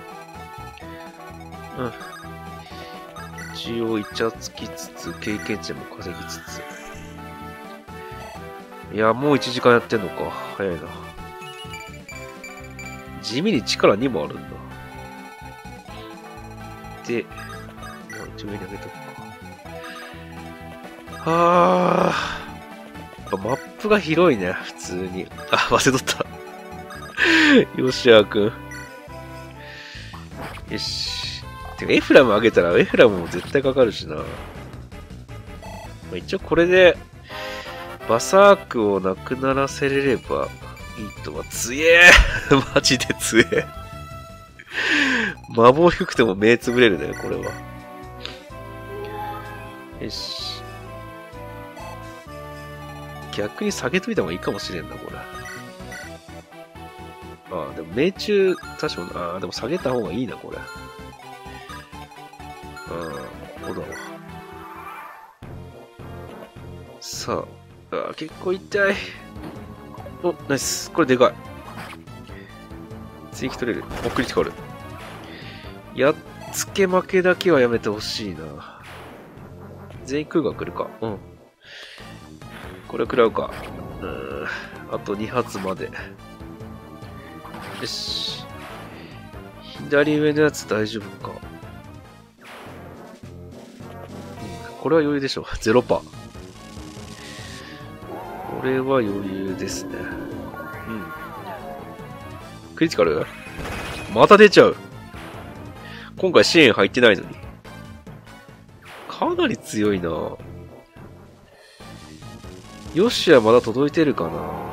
一応イチャつきつつ、経験値も稼ぎつつ。いや、もう1時間やってんのか。早いな。地味に力2もあるんだ。で、一応上に上げとくか。やっぱマップが広いね、普通に。忘れとった。よしやくん。よし。てか、エフラム上げたら、エフラムも絶対かかるしな。一応これで、バサークをなくならせれればいいとは。強えマジで強え。魔法低くても目つぶれるね、これは。よし。逆に下げといた方がいいかもしれんな、これ。でも命中、確かに、でも下げた方がいいな、これ。ここだわ。さあ、結構痛い。お、ナイス。これでかい。追記取れる。クリティカル。やっつけ負けだけはやめてほしいな。全員クーガー来るか。これ食らうか。あと2発まで。よし。左上のやつ大丈夫か。これは余裕でしょ。0%。これは余裕ですね。クリティカル？また出ちゃう。今回支援入ってないのに。かなり強いな。ヨシはまだ届いてるかな。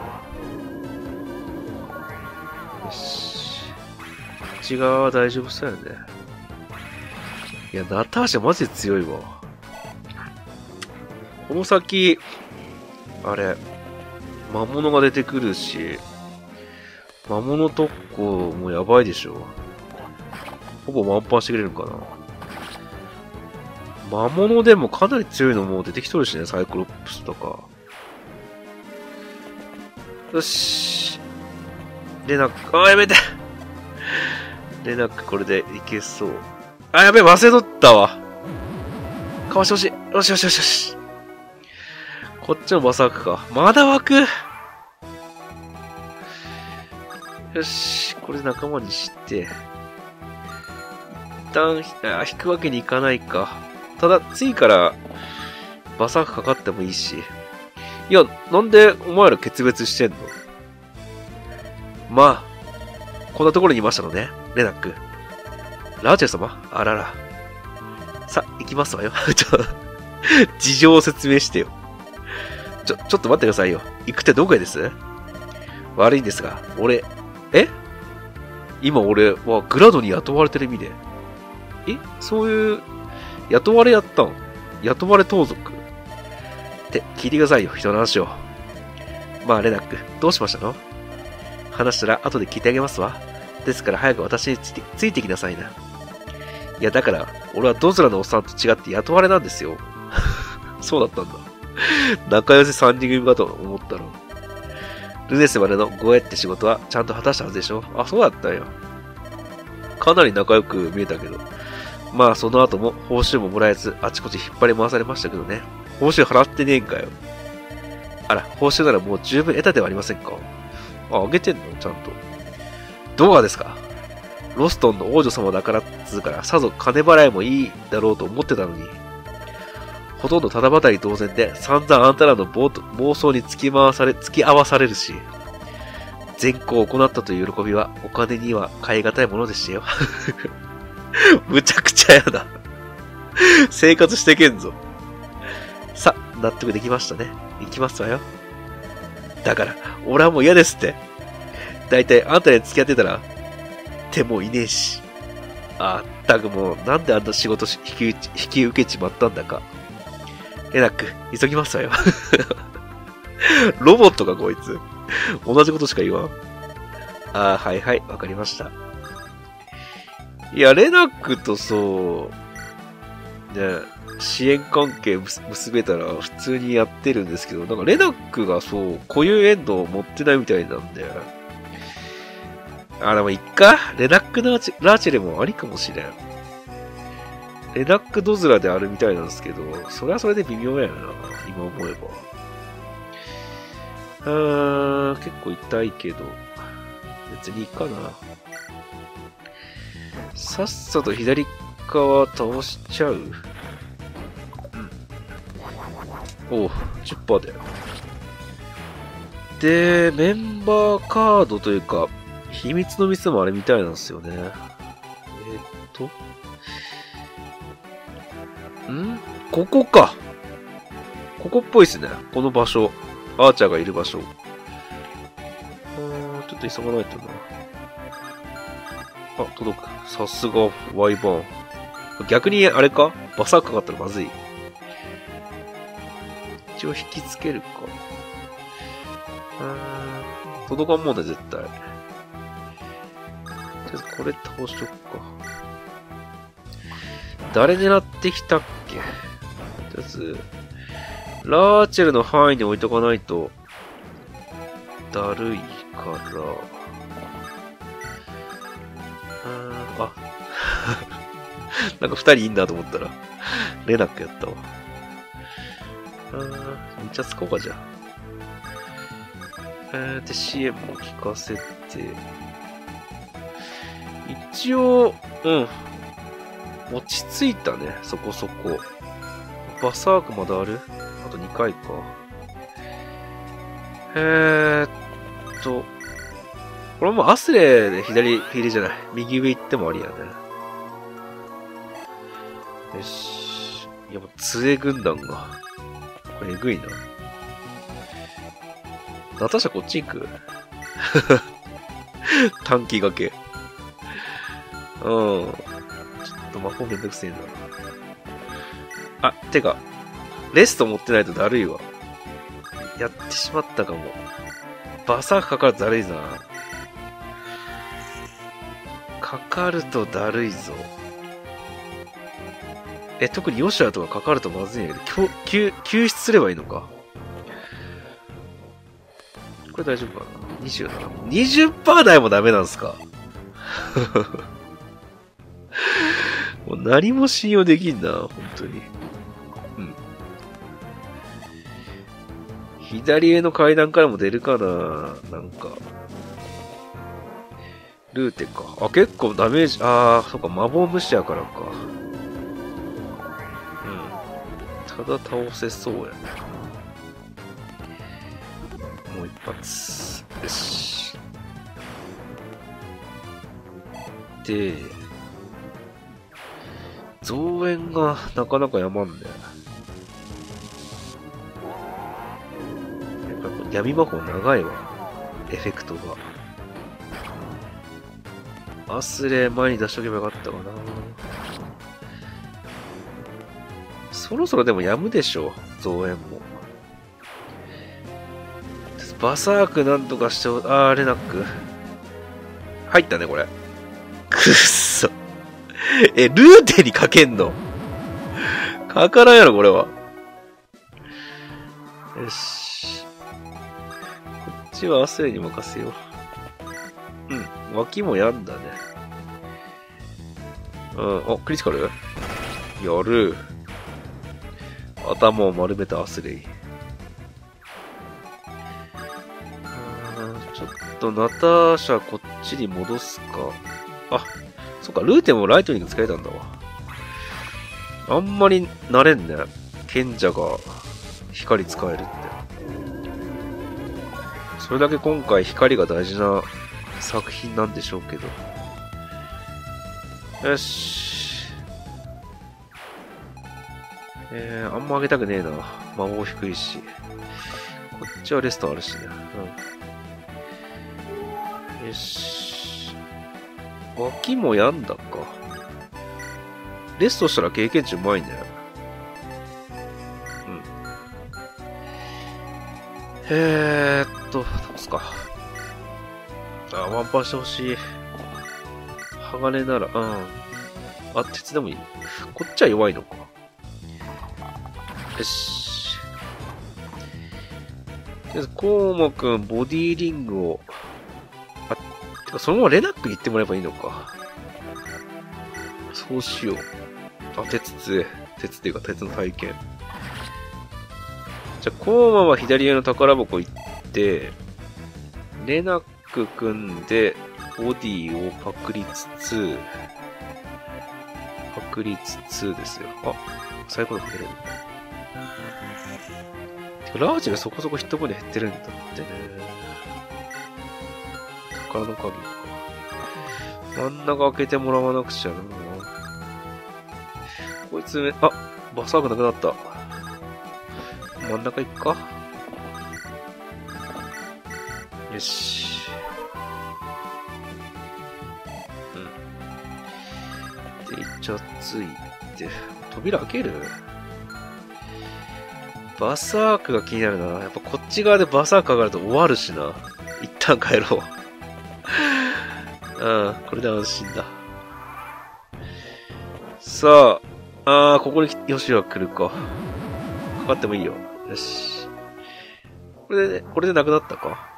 よし。こっち側は大丈夫そうやね。いや、ナターシャマジで強いわ。この先、あれ、魔物が出てくるし、魔物特攻もやばいでしょ。ほぼ満帆してくれるのかな。魔物でもかなり強いのも出てきとるしね、サイクロプスとか。よし。レナック、やめてレナックこれでいけそう。やべえ、忘れとったわ。かわしてほしい。よしよしよしよし。こっちのバサークか。まだ湧く。よし。これ仲間にして。一旦、引くわけにいかないか。ただ、次から、バサークかかってもいいし。いや、なんでお前ら決別してんの？まあ、こんなところにいましたのね、レナック。ラーチェ様？あらら。さ、行きますわよ。事情を説明してよ。ちょっと待ってくださいよ。行くってどこへです？悪いんですが、今俺はグラドに雇われてる身で。そういう、雇われやったん？ 雇われ盗賊って聞いてくださいよ、人の話を。まあ、レナック、どうしましたの？話したら後で聞いてあげますわ。ですから早く私についてきなさいな。いや、だから、俺はドズラのおっさんと違って雇われなんですよ。そうだったんだ。仲良し3人組かと思ったら。ルネスまでの護衛って仕事はちゃんと果たしたはずでしょ？あ、そうだったよ。かなり仲良く見えたけど。まあ、その後も報酬ももらえず、あちこち引っ張り回されましたけどね。報酬払ってねえんかよ。あら、報酬ならもう十分得たではありませんか。あ、あげてんのちゃんと。どうがですか？ロストンの王女様だからっつうから、さぞ金払いもいいだろうと思ってたのに。ほとんどただばたり同然で、散々あんたらの妄想に付き合わされるし、善行を行ったという喜びは、お金には買い難いものでしたよ。むちゃくちゃやだ。生活してけんぞ。さ、納得できましたね。行きますわよ。だから、俺はもう嫌ですって。だいたいあんたに付き合ってたら、手もいねえし。あったくもう、なんであんな仕事引き受けちまったんだか。レナック、急ぎますわよ。ロボットかこいつ。同じことしか言わん。ああ、はいはい、わかりました。いや、レナックとそう、ね、支援関係結べたら普通にやってるんですけど、なんかレナックがそう、固有エンドを持ってないみたいなんで。あ、でもいっか。レナックラーチェレもありかもしれん。レナックドズラであるみたいなんですけど、それはそれで微妙やな、今思えば。結構痛いけど、別にいいかな。さっさと左側倒しちゃう。うん。おう、10% だよ。で、メンバーカードというか、秘密の店もあれみたいなんですよね。ここか。ここっぽいっすね。この場所。アーチャーがいる場所。ちょっと急がないとな。あ、届く。さすが、ワイバーン。逆に、あれか？バサークかかったらまずい。一応引きつけるか。届かんもんね、絶対。とりあえずこれ倒しとくか。誰狙ってきたっけ？とりあえず、ラーチェルの範囲に置いとかないと、だるいから。あ、なんか二人いんなと思ったら、レナックやったわ。めっちゃ使おうか、じゃあ。で、支援も効かせて。一応、落ち着いたね、そこそこ。バサークまだある？あと2回か。これもアスレで左じゃない。右上行ってもありやね。よし。いや、もう杖軍団が。これえぐいな。ナタシャこっち行く？短期掛け。ちょっと魔法めんどくせえな。あ、てか、レスト持ってないとだるいわ。やってしまったかも。バサークかかるとだるいな。かかるとだるいぞ。特にヨシアとかかかるとまずいんやけど、救出すればいいのか。これ大丈夫かな？ 27。20% 台もダメなんすか？もう何も信用できんな、本当に。左上の階段からも出るかな、なんか。ルーテか。あ、結構ダメージ、そっか、魔法無視やからか。ただ倒せそうやね。もう一発。よし。で、増援がなかなかやまんね。やっぱ闇魔法長いわ。エフェクトが。アスレ前に出しとけばよかったかな。 そろそろでもやむでしょう、増援も。バサークなんとかして、レナック。入ったね、これ。くっそ。ルーテにかけんのかからんやろ、これは。よし。こっちはアスレに任せよう。うん。脇もやんだね。うん。クリティカルやる。頭を丸めたアスレイ。ちょっとナターシャこっちに戻すか。そっか、ルーテもライトニング使えたんだわ。あんまり慣れんね。賢者が光使えるって。それだけ今回光が大事な作品なんでしょうけど。よし。あんま上げたくねえな。魔法低いし。こっちはレストあるしね。よし。脇もやんだか。レストしたら経験値うまいね。どうすか。ワンパンしてほしい。鋼なら、鉄でもいい。こっちは弱いのか。よし。とりあえず、コウモくん、ボディーリングを、てか、そのままレナックに行ってもらえばいいのか。そうしよう。鉄っていうか、鉄の体験。じゃあ、コウマは左上の宝箱行って、レナック組んで、ボディをパクりつつですよ。サイコロかけれる。ラーチがそこそこヒットポイント減ってるんだってね。宝の鍵か。真ん中開けてもらわなくちゃな。こいつ、バサークなくなった。真ん中行くか。よし。で、一応ついて。扉開ける？バサークが気になるな。やっぱこっち側でバサーク上がると終わるしな。一旦帰ろう。これで安心だ。さあ、ここにヨシは来るか。かかってもいいよ。よし。これでなくなったか。よ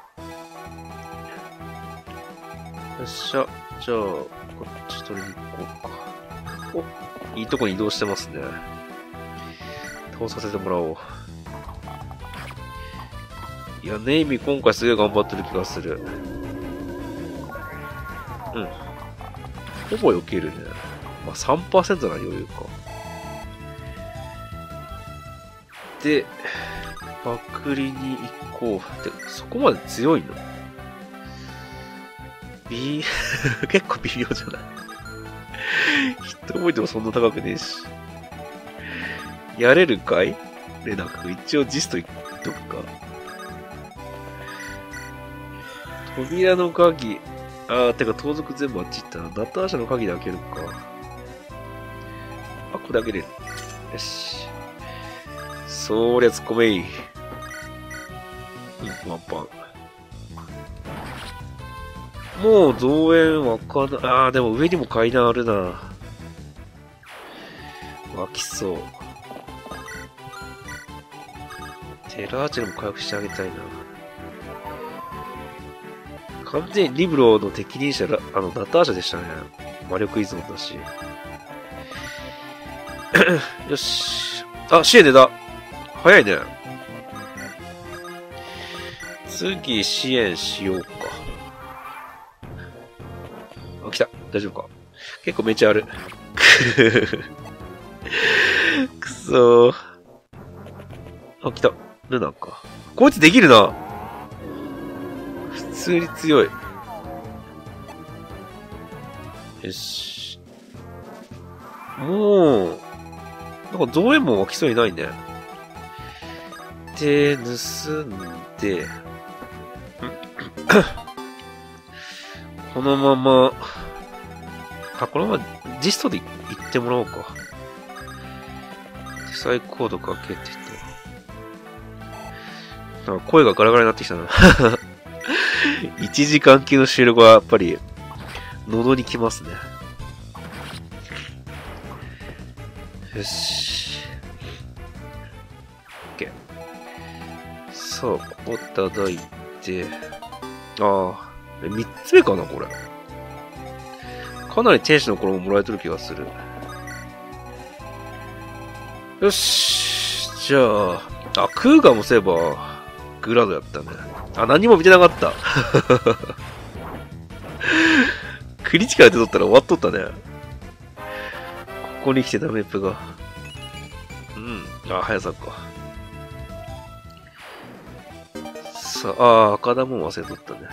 っしゃ。じゃあ、こっち取りに行こうか。いいとこに移動してますね。倒させてもらおう。いや、ネイミ今回すげえ頑張ってる気がする。ほぼ避けるね。3% な余裕か。で、パクリに行こう。で、そこまで強いの？結構微妙じゃない？ヒットポイントもそんな高くねえし。やれるかい？レナック。一応ジスト言っとくか。扉の鍵。てか盗賊全部あっち行ったな。ナターシャの鍵で開けるか。これ開けれる。よし。そりゃ突っ込めい。ワンパン。もう増援わかんない。でも上にも階段あるな。湧きそう。テラーチェルも回復してあげたいな。完全にリブロの適任者ナターシャでしたね。魔力依存だし。よし。支援出た。早いね。次、支援しようか。来た。大丈夫か。結構めっちゃある。くそー。来た。ルナか。こいつできるな。普通に強い。よし。もう、なんか増援も湧きそうにないね。で、盗んで、このまま、このままジストで行ってもらおうか。 記載コードかけてと。なんか声がガラガラになってきたな。1時間級の収録はやっぱり、喉にきますね。よし。OK。さあ、ここ叩いて、3つ目かな、これ。かなり天使の衣もらえてる気がする。よし。じゃあ、クーガもそういえば、グラドやったね。何も見てなかった。クリティカルで取ったら終わっとったね。ここに来てダメップが。速さか。さあ、赤玉も忘れとったね。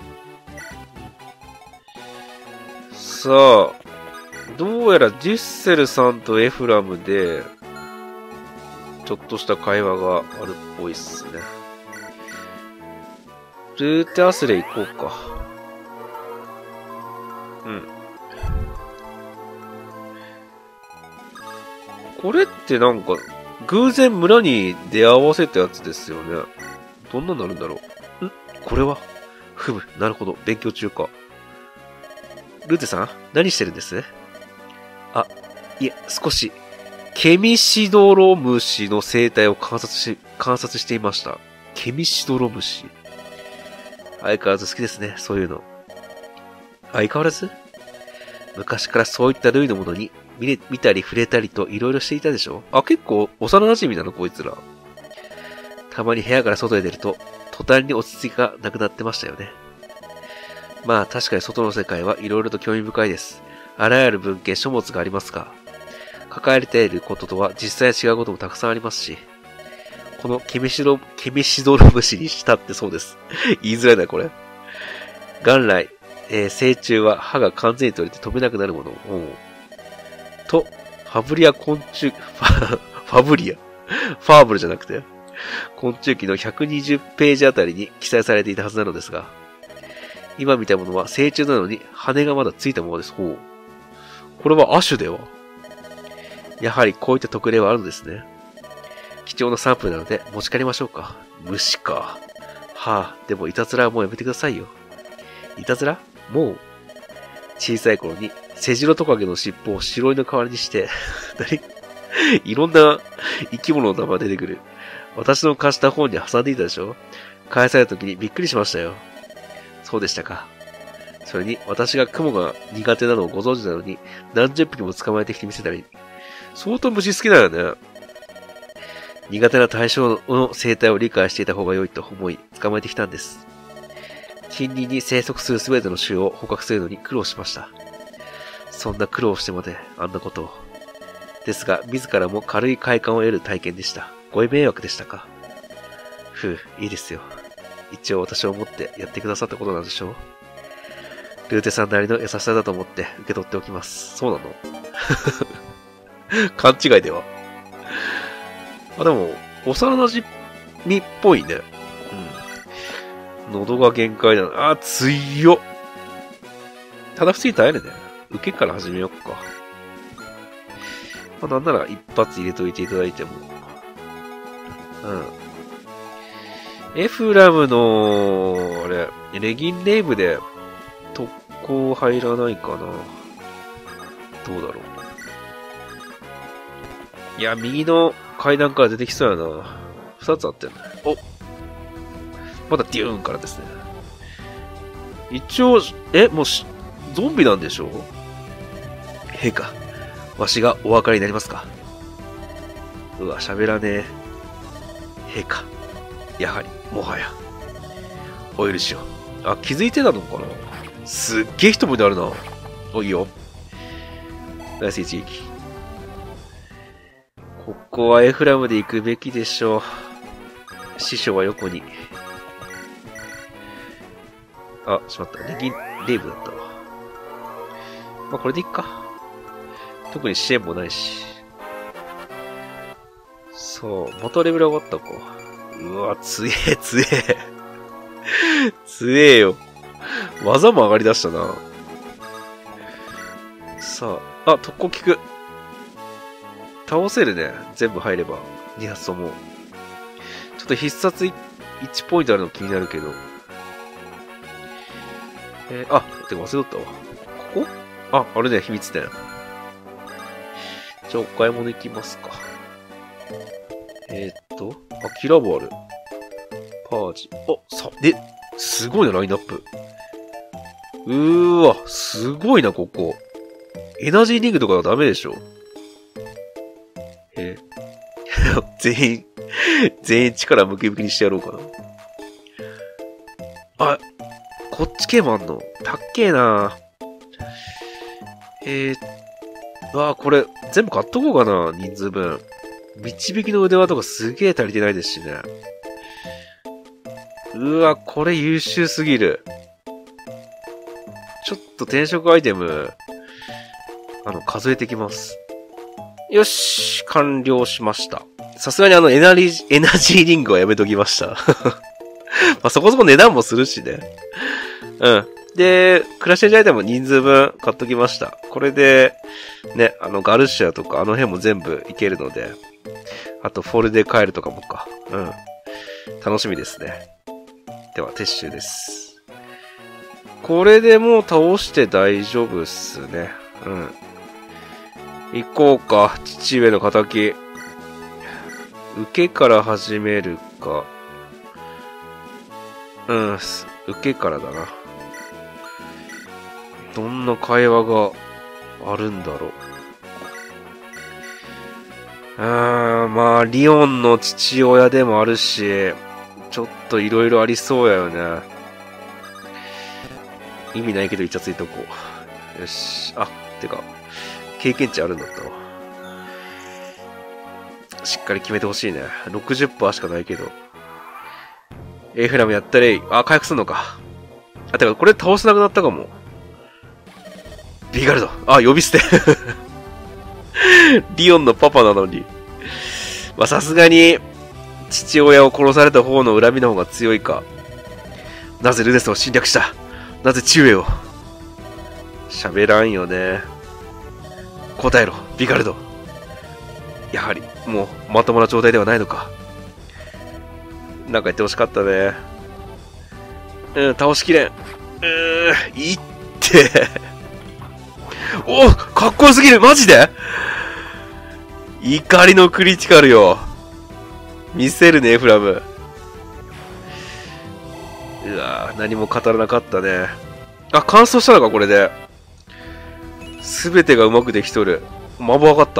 さあ、どうやらデュッセルさんとエフラムで、ちょっとした会話があるっぽいっすね。ルーテアスレ行こうか。これってなんか、偶然村に出会わせたやつですよね。どんなになるんだろう。これはなるほど。勉強中か。ルーテさん何してるんです？いえ、少し、ケミシドロムシの生態を観察していました。ケミシドロムシ。相変わらず好きですね、そういうの。相変わらず？昔からそういった類のものに見たり触れたりといろいろしていたでしょ？結構幼馴染なのこいつら。たまに部屋から外へ出ると、途端に落ち着きがなくなってましたよね。まあ確かに外の世界はいろいろと興味深いです。あらゆる文献書物がありますが、抱えていることとは実際違うこともたくさんありますし、このケミシドロムシにしたってそうです。言いづらいな、これ。元来、成虫は歯が完全に取れて飛べなくなるもの。と、ファブリア昆虫、ファブルじゃなくて、昆虫記の120ページあたりに記載されていたはずなのですが、今見たものは成虫なのに羽がまだついたままです。これは亜種では。やはりこういった特例はあるのですね。貴重なサンプルなので持ち帰りましょうか。虫か。でもいたずらはもうやめてくださいよ。いたずら？もう小さい頃にセジロトカゲの尻尾を白いの代わりにしていろんな生き物の名前が出てくる。私の貸した本に挟んでいたでしょ？返された時にびっくりしましたよ。そうでしたか。それに私が雲が苦手なのをご存知なのに何十匹も捕まえてきて見せたり、相当虫好きだよね。苦手な対象の生態を理解していた方が良いと思い捕まえてきたんです。近隣に生息するすべての種を捕獲するのに苦労しました。そんな苦労してまであんなことを。ですが、自らも軽い快感を得る体験でした。ご迷惑でしたか？いいですよ。一応私を思ってやってくださったことなんでしょう？ルーテさんなりの優しさだと思って受け取っておきます。そうなの？勘違いでは。でも、幼馴染っぽいね。喉が限界だな。強っ。ただ普通に耐えるね。受けから始めよっか。なんなら一発入れといていただいても。エフラムの、レギンレイブで特攻入らないかな。どうだろう。いや、右の階段から出てきそうやな。二つあってんね。まだデューンからですね。一応、もうゾンビなんでしょ？陛下、わしがお分かりになりますか？喋らねえ。陛下、やはり、もはや。お許しを。気づいてたのかな？すっげえ人もいるな。いいよ。ナイス一撃。ここはエフラムで行くべきでしょう。師匠は横に。しまった。レイブだったわ。これでいっか。特に支援もないし。そう、元レベル上がったか。強え。強えよ。技も上がりだしたな。さあ、特攻効く。 倒せるね。全部入れば。2発とも。ちょっと必殺 1ポイントあるの気になるけど。てか忘れとったわ。ここ？あれね、秘密店。じゃあお買い物行きますか。キラボある。パージ。すごいな、ラインナップ。すごいな、ここ。エナジーリングとかはダメでしょ。全員力ムキムキにしてやろうかな。こっち系もあんの。たっけえな。これ、全部買っとこうかな、人数分。導きの腕輪とかすげえ足りてないですしね。これ優秀すぎる。ちょっと転職アイテム、数えてきます。よし、完了しました。さすがにエナジーリングはやめときました。まあ、そこそこ値段もするしね。うん。で、クラッシュエンジンアイテム人数分買っときました。これで、ね、ガルシアとかあの辺も全部いけるので、あとフォルデカエルとかもか。うん。楽しみですね。では、撤収です。これでもう倒して大丈夫っすね。うん。行こうか。父上の仇。受けから始めるか。受けからだな。どんな会話があるんだろう。まあ、リオンの父親でもあるし、ちょっといろいろありそうやよね。意味ないけどイチャついとこう。よし。てか、経験値あるんだったわ。しっかり決めてほしいね。60% しかないけど。エフラムやったれい。回復すんのか。てか、これ倒せなくなったかも。ビガルド。呼び捨て。リオンのパパなのに。まあ、さすがに、父親を殺された方の恨みの方が強いか。なぜルネスを侵略した？なぜ父上を？喋らんよね。答えろ、ビガルド。やはり、もう、まともな状態ではないのか。なんか言ってほしかったね。倒しきれん。いって。かっこよすぎる、マジで？怒りのクリティカルよ。見せるね、エフラム。何も語らなかったね。完走したのか、これで。すべてがうまくできとる。まぼわかった。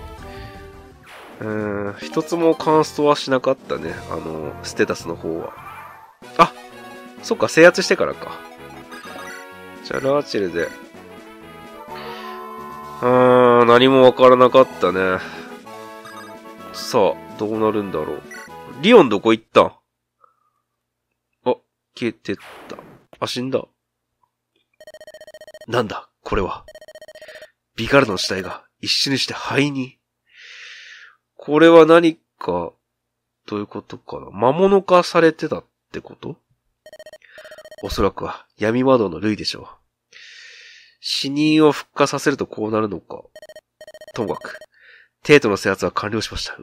一つもカンストはしなかったね。ステータスの方は。そっか、制圧してからか。じゃあ、ラーチェルで。何もわからなかったね。さあ、どうなるんだろう。リオンどこ行ったん？消えてった。死んだ。なんだ、これは。ビガルの死体が一瞬にして灰に。これは何か、どういうことかな。魔物化されてたってこと？おそらくは闇魔導の類でしょう。死人を復活させるとこうなるのか。ともかく、テートの制圧は完了しました。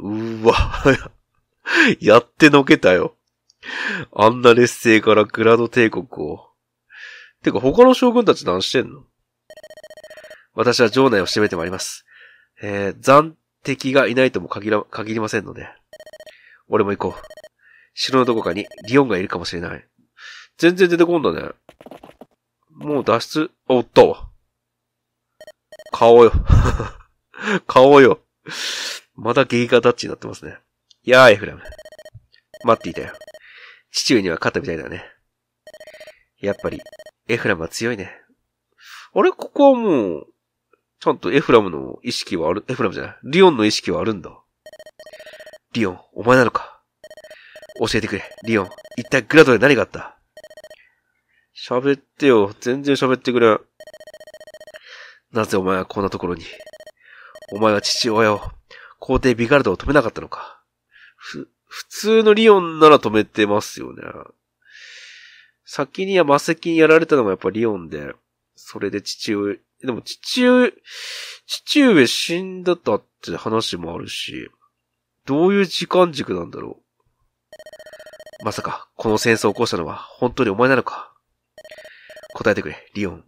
やってのけたよ。あんな劣勢からグラド帝国を。てか他の将軍たち何してんの？私は城内を閉めてまいります。残敵がいないとも限りませんので。俺も行こう。城のどこかにリオンがいるかもしれない。全然出てこんだね。もう脱出、おったわ。顔よ。顔よ。まだゲイガダッチになってますね。やーエフラム。待っていたよ。父上には勝ったみたいだね。やっぱり、エフラムは強いね。あれここはもう、ちゃんとエフラムの意識はある、エフラムじゃない。リオンの意識はあるんだ。リオン、お前なのか。教えてくれ、リオン。一体グラドで何があった？喋ってよ。全然喋ってくれん。なぜお前はこんなところに。お前は父親を、皇帝ビガルドを止めなかったのか。普通のリオンなら止めてますよね。先に魔石にやられたのがやっぱリオンで、それで父でも父上死んだったって話もあるし、どういう時間軸なんだろう。まさか、この戦争を起こしたのは本当にお前なのか。答えてくれ、リオン。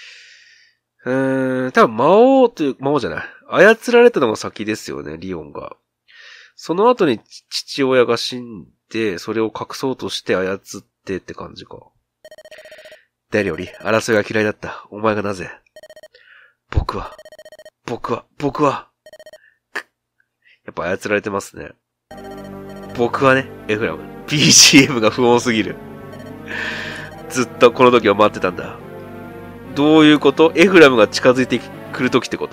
多分魔王じゃない。操られたのが先ですよね、リオンが。その後に父親が死んで、それを隠そうとして操ってって感じか。誰より争いが嫌いだったお前がなぜ。僕は。やっぱ操られてますね。僕はね、エフラム。BGM が不穏すぎる。ずっとこの時を待ってたんだ。どういうこと？エフラムが近づいてくる時ってこと？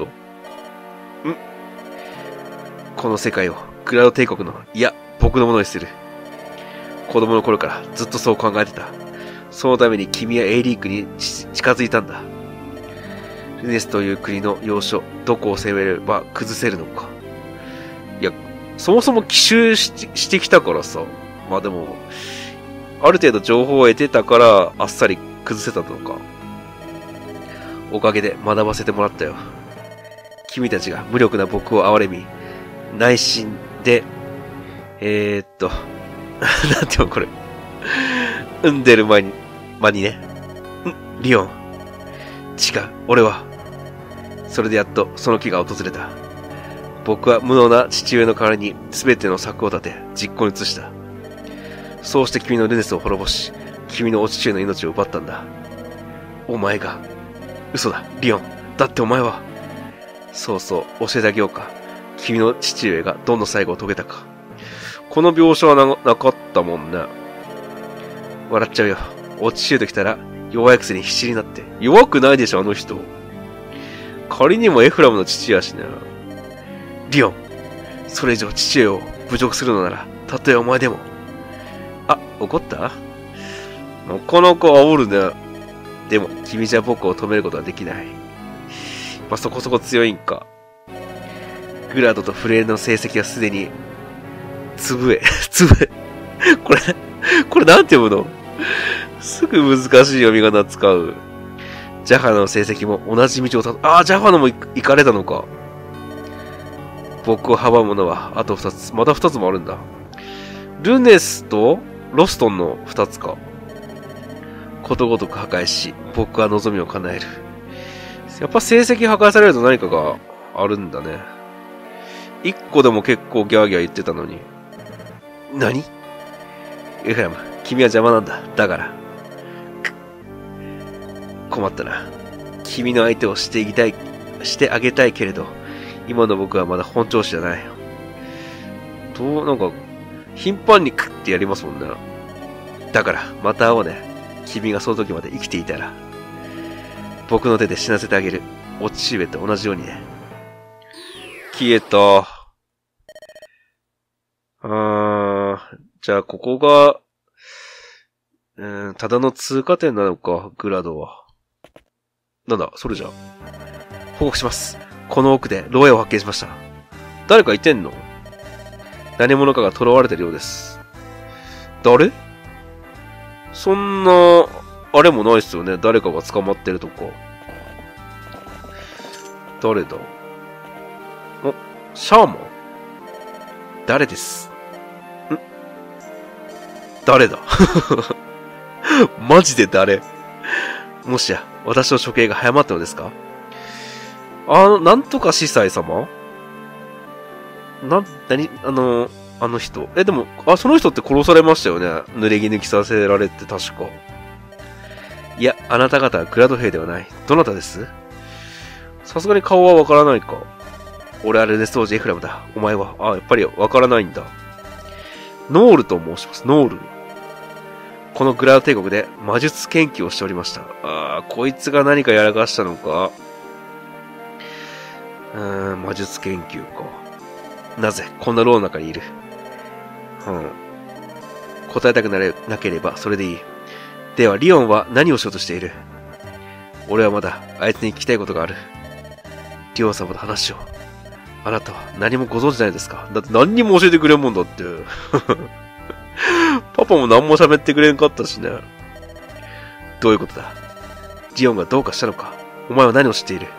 この世界をグラド帝国の、いや、僕のものにする。子供の頃からずっとそう考えてた。そのために君はエイリークに近づいたんだ。ルネスという国の要所、どこを攻めれば崩せるのか。いや、そもそも奇襲してきたからさ。まあでも、ある程度情報を得てたから、あっさり崩せたのか。おかげで学ばせてもらったよ。君たちが無力な僕を憐れみ、内心で、なんていうのこれ。産んでる間にね。リオン。違う、俺は。それでやっとその日が訪れた。僕は無能な父親の代わりに全ての策を立て、実行に移した。そうして君のルネスを滅ぼし、君のお父上の命を奪ったんだ。お前が。嘘だ、リオン。だってお前は。そうそう、教えてあげようか。君の父上がどんな最後を遂げたか。この描写はなかったもんね。笑っちゃうよ。お父上ときたら、弱いくせに必死になって。弱くないでしょ、あの人。仮にもエフラムの父やしね。リオン。それ以上父上を侮辱するのなら、たとえお前でも。あ、怒った？なかなか煽るね。でも、君じゃ僕を止めることはできない。まあ、そこそこ強いんか。グラドとフレールの成績はすでに、つぶえ。これなんて読むの？すぐ難しい読み仮名使う。ジャファの成績も同じ道をジャファのも行かれたのか。僕を阻むものはあと2つ。また2つもあるんだ。ルネスとロストンの2つか。ことごとく破壊し、僕は望みを叶える。やっぱ成績破壊されると何かがあるんだね。1個でも結構ギャーギャー言ってたのに。何？エフラム、君は邪魔なんだ。だから。困ったな。君の相手をしてあげたいけれど、今の僕はまだ本調子じゃない。なんか、頻繁にクッてやりますもんね。だから、また会おうね。君がその時まで生きていたら。僕の手で死なせてあげる。お父上と同じようにね。消えた。じゃあここが、ただの通過点なのか、グラドは。なんだ、それじゃ。報告します。この奥で牢屋を発見しました。誰かいてんの？何者かが囚われてるようです。誰？そんな、あれもないっすよね。誰かが捕まってるとか。誰だ？シャーマン？誰です？誰だ？マジで誰？もしや、私の処刑が早まったのですか？なんとか司祭様？あの人。でも、その人って殺されましたよね。濡れ衣抜きさせられて、確か。いや、あなた方はグラド兵ではない。どなたです？さすがに顔はわからないか。俺はルネス王子エフラムだ。お前は？やっぱりわからないんだ。ノールと申します。ノール。このグラド帝国で魔術研究をしておりました。こいつが何かやらかしたのか。魔術研究か。なぜこんな牢の中にいる？答えたくなければそれでいい。では、リオンは何をしようとしている？俺はまだあいつに聞きたいことがある。リオン様と話を。あなたは何もご存知ないですか？だって何にも教えてくれんもんだって。パパも何も喋ってくれんかったしね。どういうことだ？リオンがどうかしたのか？ お前は何を知っている？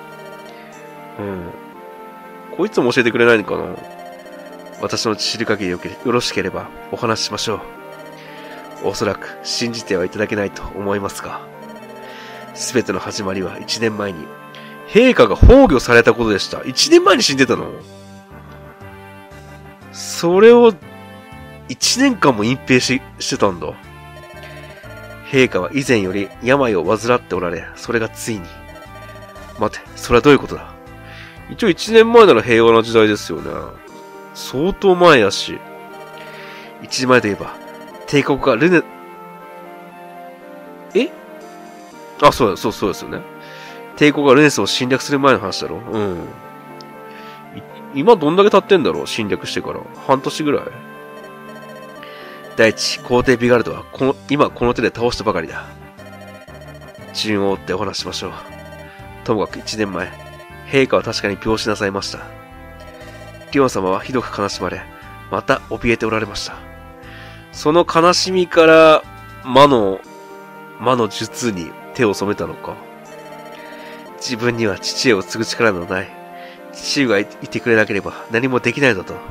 こいつも教えてくれないのかな？私の知る限りよろしければお話ししましょう。おそらく信じてはいただけないと思いますが、すべての始まりは1年前に、陛下が崩御されたことでした。1年前に死んでたの？それを1年間も隠蔽してたんだ。陛下は以前より病を患っておられ、それがついに。待て、それはどういうことだ？一応1年前なら平和な時代ですよね。相当前やし。1年前といえば、帝国がそうですよね。帝国がルネスを侵略する前の話だろ。今どんだけ経ってんだろう？侵略してから。半年ぐらい。第一、皇帝ビガルドは今この手で倒したばかりだ。順を追ってお話しましょう。ともかく1年前、陛下は確かに病死なさいました。リオン様はひどく悲しまれ、また怯えておられました。その悲しみから魔の術に手を染めたのか。自分には父上を継ぐ力などない。父上がいてくれなければ何もできないのだと。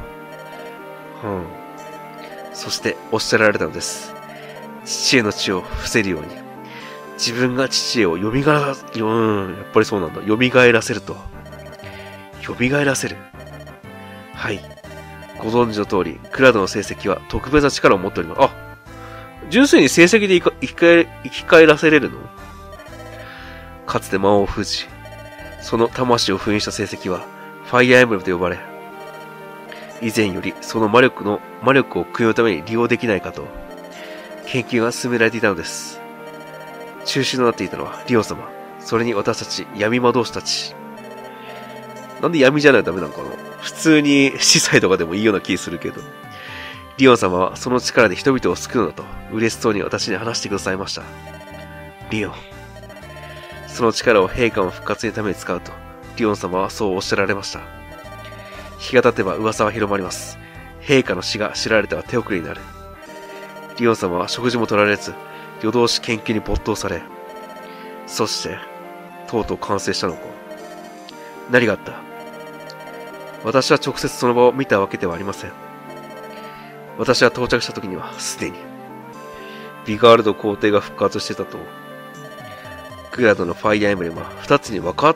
そしておっしゃられたのです。父上の血を伏せるように。自分が父上をやっぱりそうなんだ。蘇らせると。蘇らせる。はい。ご存知の通り、クラドの成績は特別な力を持っております。純粋に成績で生き返らせれるの？かつて魔王を封じ、その魂を封印した成績は、ファイアーエンブレムと呼ばれ、以前よりその魔力を供養ために利用できないかと、研究が進められていたのです。中心となっていたのはリオン様、それに私たち闇魔導士たち。なんで闇じゃないとダメなのかな？普通に司祭とかでもいいような気するけど。リオン様はその力で人々を救うのだと嬉しそうに私に話してくださいました。リオン。その力を陛下の復活のために使うと、リオン様はそうおっしゃられました。日が経てば噂は広まります。陛下の死が知られては手遅れになる。リオン様は食事も取られず、夜通し研究に没頭され、そして、とうとう完成したのか。何があった？私は直接その場を見たわけではありません。私が到着した時にはすでに、ビガールド皇帝が復活してたと。グラドのファイアーエンブレムは二つに分か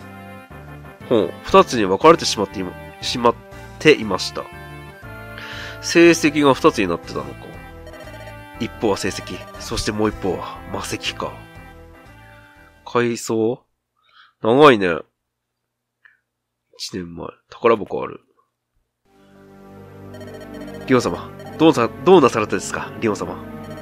れてしまっていました。成績が二つになってたのか。一方は成績、そしてもう一方は魔石か。階層？長いね。1年前。宝箱ある。リオン様、どうなされたですか、リオン様。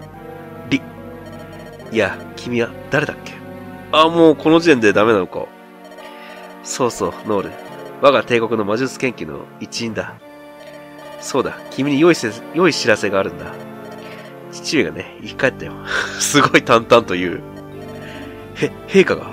いや、君は誰だっけ？もうこの時点でダメなのか。そうそう、ノール。我が帝国の魔術研究の一員だ。そうだ、君に良い知らせがあるんだ。父上がね、生き返ったよ。すごい淡々と言う。陛下が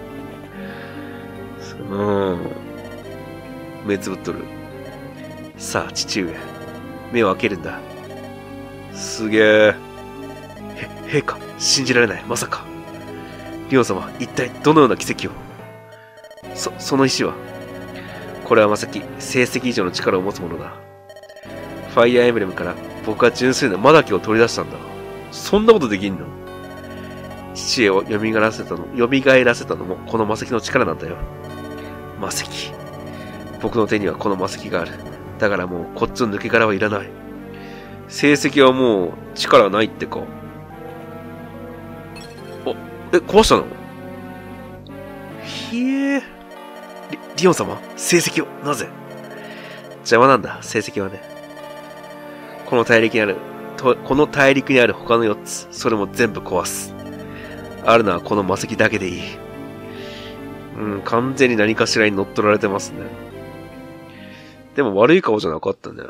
目つぶっとる。さあ、父上。目を開けるんだ。すげえ。陛下、信じられない。まさか。リオン様、一体どのような奇跡を？その石は？これはまさき、成績以上の力を持つものだ。ファイアーエンブレムから僕は純粋な魔だけを取り出したんだ。そんなことできんの？父上を蘇らせたのもこの魔石の力なんだよ。魔石。僕の手にはこの魔石がある。だからもうこっちの抜け殻はいらない。成績はもう力ないってか。壊したの？リオン様、成績を、なぜ？邪魔なんだ、成績はね。この大陸にある他の4つ、それも全部壊す。あるのはこの魔石だけでいい。完全に何かしらに乗っ取られてますね。でも悪い顔じゃなかったね。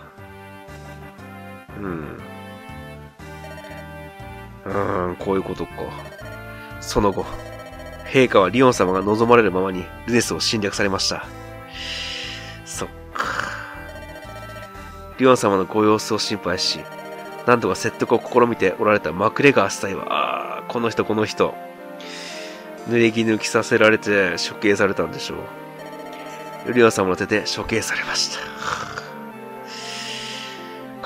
こういうことか。その後、陛下はリオン様が望まれるままにルネスを侵略されました。そっか。リオン様のご様子を心配し、何度か説得を試みておられたマクレガー司祭は、この人。 濡れ衣抜きさせられて処刑されたんでしょう。リオン様の手で処刑されました。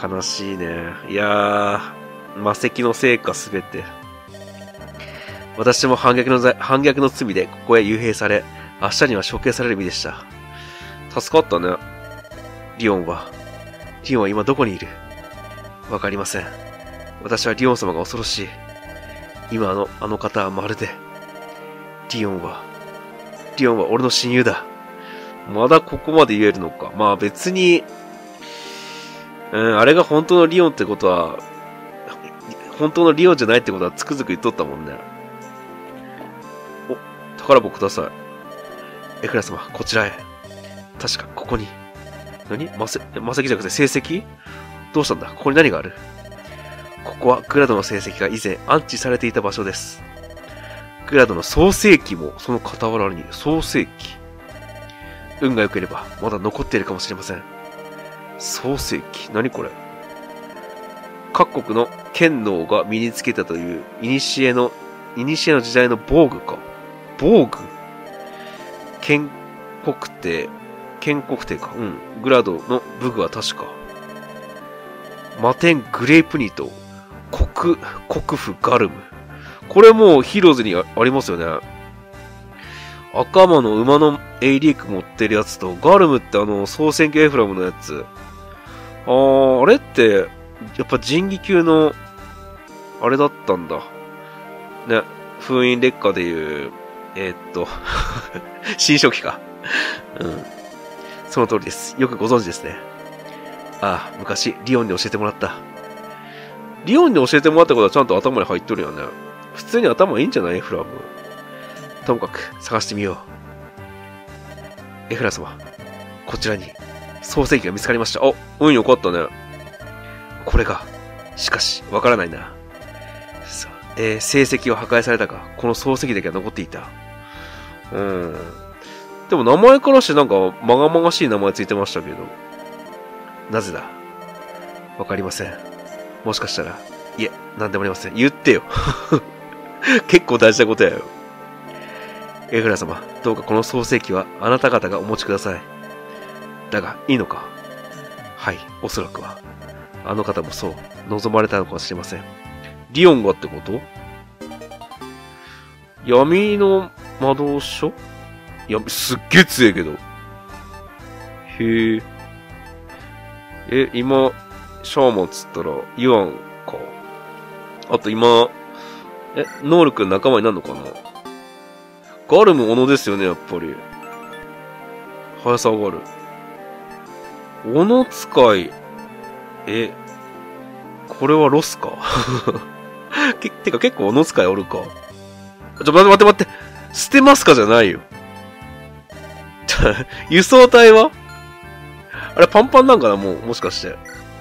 悲しいね。いやー、魔石のせいかすべて。私も反逆の罪でここへ幽閉され、明日には処刑される身でした。助かったね。リオンは今どこにいる？わかりません。私はリオン様が恐ろしい。今あの方はまるで。リオンは俺の親友だ。まだここまで言えるのか。まあ別に、あれが本当のリオンってことは、本当のリオンじゃないってことはつくづく言っとったもんね。お、宝箱ください。エクラ様、こちらへ。確かここに。何？魔石じゃなくて成績？どうしたんだ？ここに何がある？ここはグラドの成績が以前安置されていた場所です。グラドの創世記もその傍らに創世記。運が良ければまだ残っているかもしれません。創世記？何これ？各国の剣能が身につけたという古の時代の防具か。防具？建国帝か。うん。グラドの武具は確か。マテン・グレイプニート、国府ガルム。これもうヒーローズにありますよね。赤間の馬のエイリーク持ってるやつと、ガルムって総選挙エフラムのやつ。あれって、やっぱ人技級の、あれだったんだ。ね。封印劣化でいう、新初期か。うん。その通りです。よくご存知ですね。ああ、昔、リオンに教えてもらった。リオンに教えてもらったことはちゃんと頭に入っとるよね。普通に頭いいんじゃない？エフラム。ともかく、探してみよう。エフラ様、こちらに、創世記が見つかりました。あ、運よかったね。これが、しかし、わからないな。成績を破壊されたが、この創世記だけは残っていた。でも名前からしてなんか、まがまがしい名前ついてましたけど。なぜだ？わかりません。もしかしたら、いえ、なんでもありません。言ってよ。結構大事なことやよ。エフラ様、どうかこの創世記はあなた方がお持ちください。だが、いいのか？はい、おそらくは。あの方もそう、望まれたのかもしれません。リオンがってこと？闇の魔導書？すっげえ強いけど。へえ。今、シャーマンつったら、ユアンか。あと今、ノールくん仲間になるのかな？ガルム斧ですよね、やっぱり。速さ上がる。斧使い。これはロスか。てか結構斧使いおるか。待って。捨てますかじゃないよ。輸送隊はあれパンパンなんかなもしかして。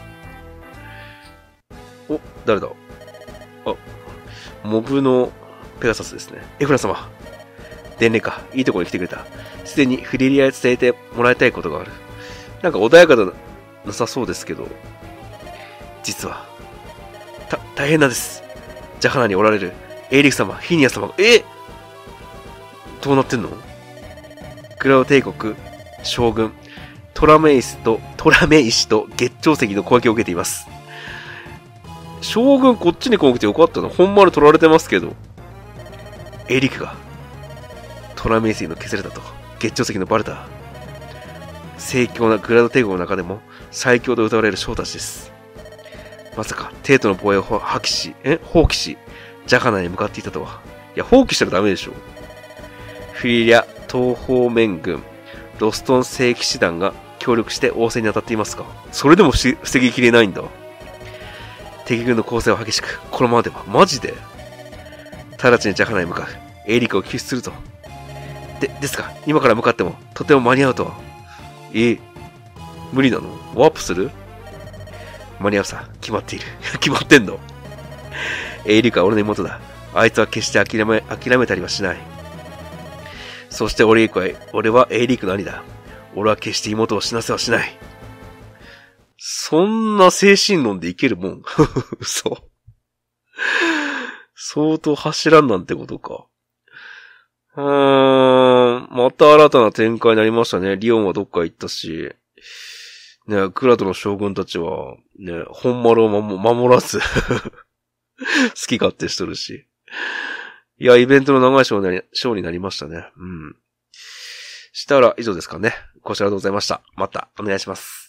お、誰だ？モブのペガサスですね。エフラ様。伝令か。いいところに来てくれた。すでにフリリアへ伝えてもらいたいことがある。なんか穏やかでなさそうですけど。実は、大変なんです。ジャハナにおられるエイリク様、フィニア様が、どうなってんの？クラウ帝国、将軍、トラメイシと月長石の攻撃を受けています。将軍こっちに攻撃ってよかったの？本丸取られてますけど。エイリクが、トラメイシの削れたと、月長石のバルタ。盛況なグラド帝国の中でも最強と歌われる将たちです。まさか、帝都の防衛を放棄し、ジャハナに向かっていたとは。いや、放棄したらダメでしょ。フリリア東方面軍、ロストン聖騎士団が協力して応戦に当たっていますが、それでも防ぎきれないんだ。敵軍の攻勢は激しく、このままではマジで直ちにジャハナに向かう。エイリクを救出すると。ですが、今から向かってもとても間に合うとは。無理なの？ワープする？間に合うさ、決まっている。決まってんの？エイリクは俺の妹だ。あいつは決して諦めたりはしない。そして俺はエイリクの兄だ。俺は決して妹を死なせはしない。そんな精神論でいけるもん。嘘。相当走らんなんてことか。 また新たな展開になりましたね。リオンはどっか行ったし。ね、クラドの将軍たちは、ね、本丸を守らず好き勝手しとるし。いや、イベントの長いショーになりましたね。したら以上ですかね。ご視聴ありがとうございました。またお願いします。